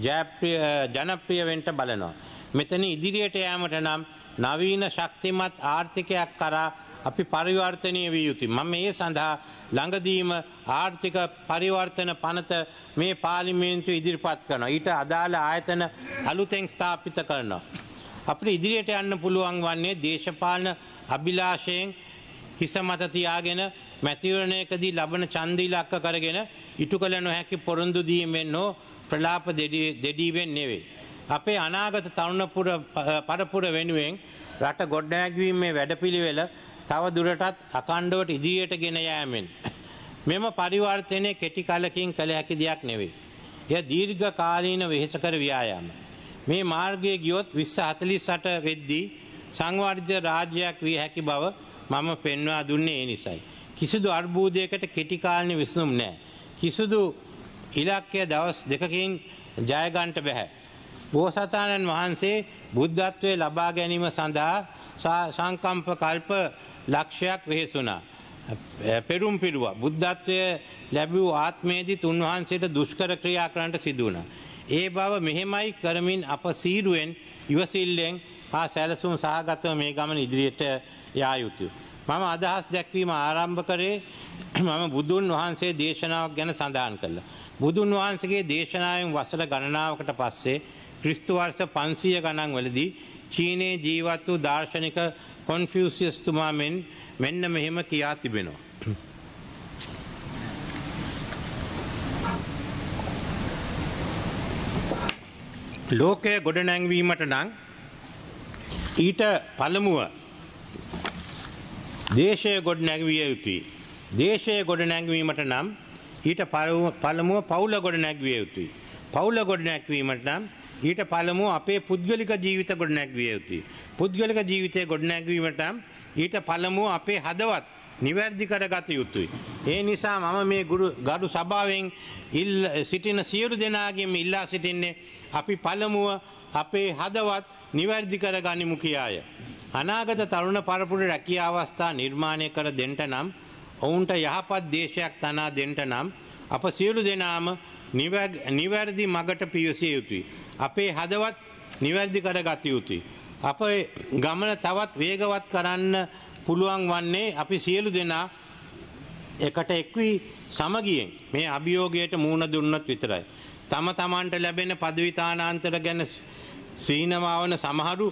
ජනප්‍රිය වෙන්න බලනවා. මෙතන ඉදිරියට යාමට නම් නවීන ශක්තිමත් ආර්ථිකයක් කරා අපි පරිවර්තනීය විය යුතුයි. මම මේ සඳහා ළඟදීම ආර්ථික පරිවර්තන පනත මේ පාර්ලිමේන්තුවේ ඉදිරිපත් කරනවා. ඊට අදාළ ආයතන අලුතෙන් ස්ථාපිත කරනවා. අපිට ඉදිරියට යන්න පුළුවන් වන්නේ දේශපාලන අභිලාෂයෙන් හිස මත තියාගෙන මැතිවරණයකදී ලබන ඡන්ද ඉලක්ක කරගෙන ඉටු කළ නොහැකි පොරොන්දු දීමෙන් හෝ ප්‍රලාප දෙඩීවෙන් නෙවෙයි. අපේ අනාගත තරුණ පරපුර වෙනුවෙන් රට ගොඩනැගීමේ වැඩපිළිවෙල තව දුරටත් අඛණ්ඩවට ඉදිරියට ගෙන යාමෙන් මෙම පරිවර්තනය කෙටි කලකින් කළ හැකි දෙයක් නෙවෙයි. එය දීර්ඝ කාලීන වෙහෙසකර ව්‍යායාම. මේ මාර්ගයේ ගියොත් විස්ස හතළිස් අට වෙද්දී සංවර්ධිත රාජ්‍යයක් විය හැකි බව මම පෙන්වා දුන්නේ ඒ නිසයි. කිසිදු අර්බුදයකට කෙටි කාලීන විසඳුම් නැහැ. කිසිදු ඉලක්කය දවස් දෙකකින් ජය ගන්නට බෑ. බෝසතාණන් වහන්සේ බුද්ධත්වයේ ලබා ගැනීම සඳහා සංකම්ප කල්ප ලක්ෂයක් වෙහෙසුණා. පෙරුම් පිරුවා. බුද්ධත්වය ලැබූ ආත්මයේදීත් උන්වහන්සේට දුෂ්කර ක්‍රියා කරන්නට සිදු වුණා. ඒ බව මෙහෙමයි කරමින් අප සීරුවෙන් ඉවසිල්ලෙන් හා සැලසුම් සහගතව මේ ගමන ඉදිරියට යා යුතුය. මම අදහස් දැක්වීම ආරම්භ කරේ මම බුදුන් වහන්සේ දේශනාවක් ගැන සඳහන් කළා. බුදුන් වහන්සේගේ දේශනාවෙන් වසර ගණනාවකට පස්සේ ක්‍රිස්තු වර්ෂ පන්සිය ගණන් වලදී චීනයේ ජීවත් වූ දාර්ශනික කොන්ෆියුසියස් තුමා මෙන් මෙන්න මෙහෙම කියා තිබෙනවා. ලෝකය ගොඩනැංවීමට නම් ඊට පළමුව දේශය ගොඩනැංවිය යුතුයි. දේශය ගොඩනැංවීමට නම් ඊට පළමුව පවුල ගොඩනැංවිය යුතුයි. පවුල ගොඩනැංවීමට නම් ඊට පළමුව අපේ පුද්ගලික ජීවිත ගොඩනැංවිය යුතුයි. පුද්ගලික ජීවිතය ගොඩනැංවීමට නම් ඊට පළමුව අපේ හදවත් නිවැරදි කරගත යුතුයි. ඒ නිසා මම මේ ගරු සභාවෙන් සිටින සියලු දෙනාගෙන් ඉල්ලා සිටින්නේ අපි පළමුව අපේ හදවත් නිවැරදි කරගනිමු කියාය. අනාගත තරුණ පරපුරේ රැකියා අවස්ථා නිර්මාණය කර දෙන්නට නම් ඔවුන්ට යහපත් දේශයක් තනා දෙන්නට නම් අප සියලු දෙනාම නිවැරදි මගට පිවිසිය යුතුයි. අපේ හදවත් නිවැරදි කරගත යුතුයි. අපේ ගමන තවත් වේගවත් කරන්න පුළුවන් වන්නේ අපි සියලු දෙනා එකට එක්වී සමගියෙන් මේ අභියෝගයට මුහුණ දුන්නොත් විතරයි. තම තමන්ට ලැබෙන පදවි තානාන්තර ගැන සීනමාවන සමහරු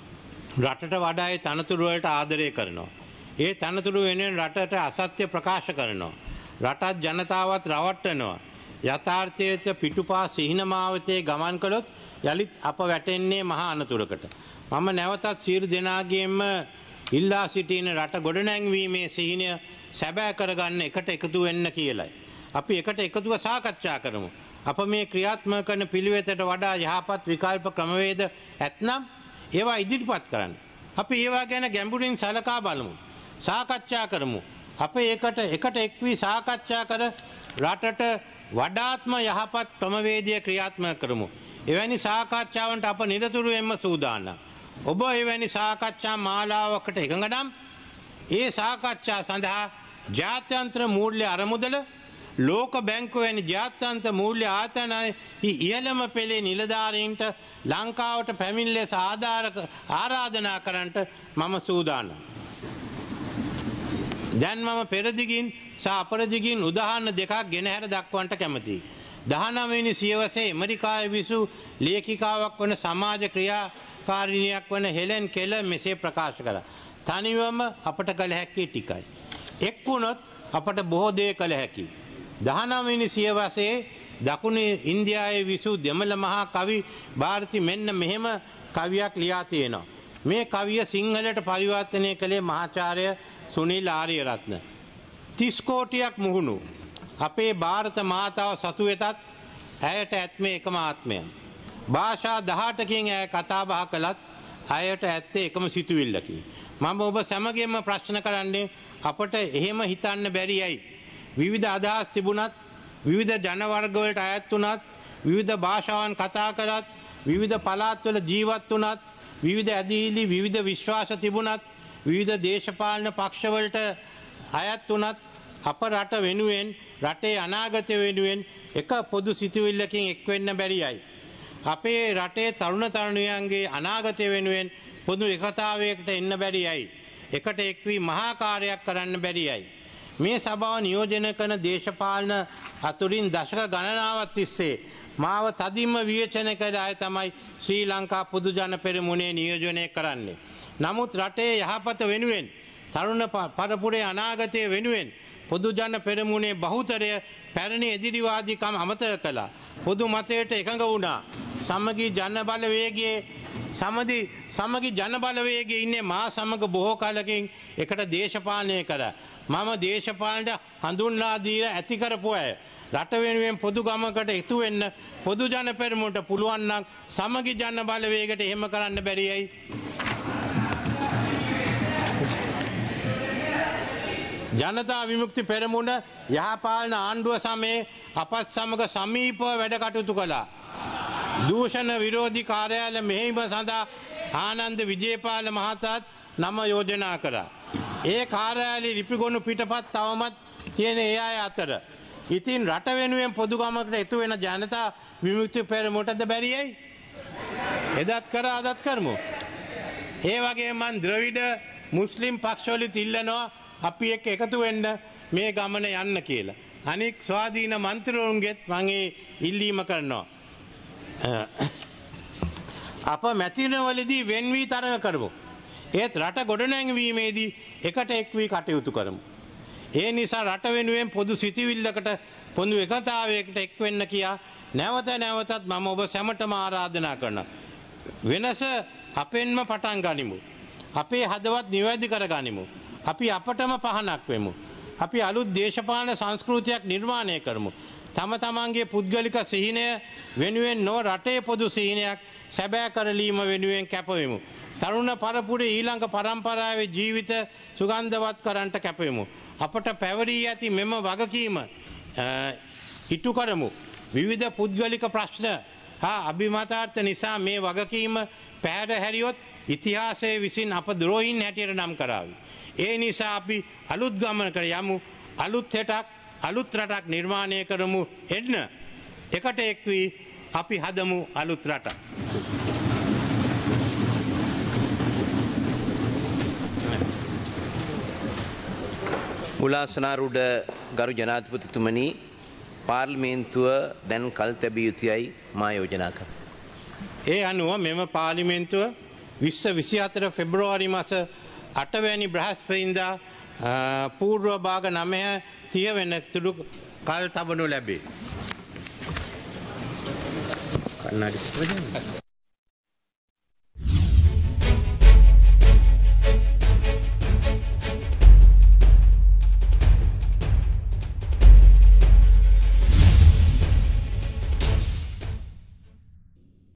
රටට වඩා ඒ තනතුරු වලට ආදරය කරනවා. ඒ තනතුරු වෙනුවෙන් රටට අසත්‍ය ප්‍රකාශ කරනවා. රටත් ජනතාවත් රවට්ටනවා. යථාර්ථයට පිටුපා සිහිනමාවතේ ගමන් කළොත් යලිත් අප වැටෙන්නේ මහා අනතුරකට. මම නැවතත් සියලු දෙනාගේම ඉල්ලා සිටින රට ගොඩනැංවීමේ සිහිනය සැබෑ කරගන්න එකට එකතු වෙන්න කියලයි. අපි එකට එකතුව සාකච්ඡා කරමු. අප මේ ක්‍රියාත්මක කරන පිළිවෙතට වඩා යහපත් විකල්ප ක්‍රමවේද ඇතනම් ඒවා ඉදිරිපත් කරන්න. අපි ඒවා ගැන ගැඹුරින් සලකා බලමු. සාකච්ඡා කරමු. අප ඒකට එකට එක්වී සාකච්ඡා කර රටට වඩාත්ම යහපත් ක්‍රමවේදය ක්‍රියාත්මක කරමු. එවැනි සාකච්ඡාවන්ට අප නිරතුරුවෙන්ම සූදානම්. ඔබ එවැනි සාකච්ඡා මාලාවකට එකඟ නම් ඒ සාකච්ඡා සඳහා ජාත්‍යන්තර මූල්‍ය අරමුදල ලෝක බැංකුව වැනි ජාත්‍යන්තර මූල්‍ය ආයතනයේ ඉහළම පෙළේ නිලධාරීන්ට ලංකාවට පැමිණ ලෙස ආරාධනා කරන්නට මම සූදානම්. දැන් මම පෙරදිගින් සහ අපරදිගින් උදාහරණ දෙකක් ගෙනහැර දක්වන්නට කැමතියි. දහනවය වෙනි සියවසේ ඇමරිකාවේ විසු ලේඛිකාවක් වන සමාජ ක්‍රියාකාරිනියක් වන හෙලන් කෙලර් මෙසේ ප්‍රකාශ කළා. තනිවම අපට කළ හැකි ටිකයි. එක් වුණොත් අපට බොහෝ දේ කළ හැකියි. දහනවය වෙනි සියවසේ දකුණු ඉන්දියාවේ විසු දෙමළ මහා කවි ಭಾರತಿ මෙන්න මෙහෙම කවියක් ලියා තියෙනවා. මේ කවිය සිංහලට පරිවර්තනය කළේ මහාචාර්ය සුනිල් ආරියරත්න. තිස් කෝටියක් මුහුණු අපේ ಭಾರತ මාතාව සතු වෙතත් ඇයට ඇත්මේ එකම ආත්මය. භාෂා දහඅටකින් ඇය කතා බහ කළත් ඇයට ඇත්තේ එකම සිතුවිල්ලකි. මම ඔබ සැමගෙන්ම ප්‍රශ්න කරන්නේ අපට එහෙම හිතන්න බැරියයි. විවිධ අදහස් තිබුණත් විවිධ ජන වර්ග වලට අයත් වුණත් විවිධ භාෂාවන් කතා කරත් විවිධ පළාත්වල ජීවත් වුණත් විවිධ ඇදහිලි විවිධ විශ්වාස තිබුණත් විවිධ දේශපාලන පක්ෂවලට අයත් වුණත් අප රට වෙනුවෙන් රටේ අනාගතය වෙනුවෙන් එක පොදු සිතුවිල්ලකින් එක් වෙන්න බැරියයි. අපේ රටේ තරුණ තරුණියන්ගේ අනාගතය වෙනුවෙන් පොදු එකතාවයකට එන්න බැරියයි. එකට එක්වී මහා කාර්යයක් කරන්න බැරියයි. මේ සභාව නියෝජනය කරන දේශපාලන අතුරින් දශක ගණනාවක් තිස්සේ මාව තදින්ම විවේචනය කළ අය තමයි ශ්‍රී ලංකා පොදු ජන පෙරමුණේ නියෝජනය කරන්නේ. නමුත් රටේ යහපත වෙනුවෙන් තරුණ පරපුරේ අනාගතය වෙනුවෙන් පොදු ජන පෙරමුණේ බහුතරය පැරණි එදිරිවාදීකම් අමතක කළා. පොදු මතයට එකඟ වුණා. සමගි ජන බලවේගයේ සමදි සමගි ජන බලවේගයේ ඉන්නේ මා සමග බොහෝ කාලකින් එකට දේශපාලනය කරා. මම දේශපාලනට හඳුන්වා දීලා ඇති කරපු අය. රට වෙනුවෙන් පොදු ගමකට එකතු වෙන්න පොදු ජන පෙරමුණට පුළුවන් නම් සමගි ජන බලවේගයට එහෙම කරන්න බැරියයි. ජනතා විමුක්ති පෙරමුණ යහපාලන ආණ්ඩුව සමයේ අපත් සමග සමීපව වැඩ කටයුතු කළා. දූෂණ විරෝධී කාර්යාලය මෙහෙයුම සඳහා ආනන්ද විජේපාල මහතාත් නම යෝජනා කරා. ඒ කාර්යාලයේ ලිපිගොනු පිටපත් තවමත් තියෙන ඒ අය අතර. ඉතින් රට වෙනුවෙන් පොදු ගමකට එතු වෙන ජනතා විමුක්ති පෙරමුණටද බැරියයි? එදත් කර අදත් කරමු. ඒ වගේ මන් ද්‍රවිඩ මුස්ලිම් පක්ෂවලින් ඉල්ලනවා අපි එක්ක එකතු වෙන්න මේ ගමන යන්න කියලා. අනික් ස්වාධීන මන්ත්‍රීවරුන්ගෙත් මම ඒ ඉල්ලීම කරනවා. අප මැතිනවලදී වෙන් වී තරඟ කරමු. ඒත් රට ගොඩනැංවීමේදී එකට එක් වී කටයුතු කරමු. ඒ නිසා රට වෙනුවෙන් පොදු සිතිවිල්ලකට පොදු එකතාවයකට එක් වෙන්න කියා නැවත නැවතත් මම ඔබ සැමටම ආරාධනා කරනවා. වෙනස අපෙන්ම පටන් ගනිමු. අපේ හදවත් නිවැරදි කර ගනිමු. අපි අපටම පහනක් වෙමු. අපි අලුත් දේශපාලන සංස්කෘතියක් නිර්මාණය කරමු. තම තමන්ගේ පුද්ගලික සිහිනය වෙනුවෙන් නොව රටේ පොදු සිහිනයක් සැබෑ කරලීම වෙනුවෙන් කැපවෙමු. තරුණ පරපුරේ ඊළඟ පරම්පරාවේ ජීවිත සුගන්ධවත් කරන්නට කැපවෙමු. අපට පැවරී ඇති මෙම වගකීම ඉටු කරමු. විවිධ පුද්ගලික ප්‍රශ්න හා අභිමතාර්ථ නිසා මේ වගකීම පැහැර හැරියොත් ඉතිහාසයේ විසින් අප ද්‍රෝහීන් හැටියට නම් කරાવી. ඒ නිසා අපි අලුත් ගමනකට යමු. අලුත් හෙටක් අලුත් රටක් නිර්මාණය කරමු. එන්න එකට එක් වී අපි හදමු අලුත් රටක්. මුලාසනාරුඩ ගරු ජනාධිපතිතුමනි පාර්ලිමේන්තුව දැන් කල් තැබිය යුතුයයි මා යෝජනා කරා. ඒ අනුව මෙම පාර්ලිමේන්තුව විස්ස විසිහතර පෙබ්‍රවාරි මාස අටවැනි බ්‍රහස්පතින්දා පූර්ව භාග නවය තිහ වෙනිතුරු කල් තබනු ලැබේ. කන්නාඩි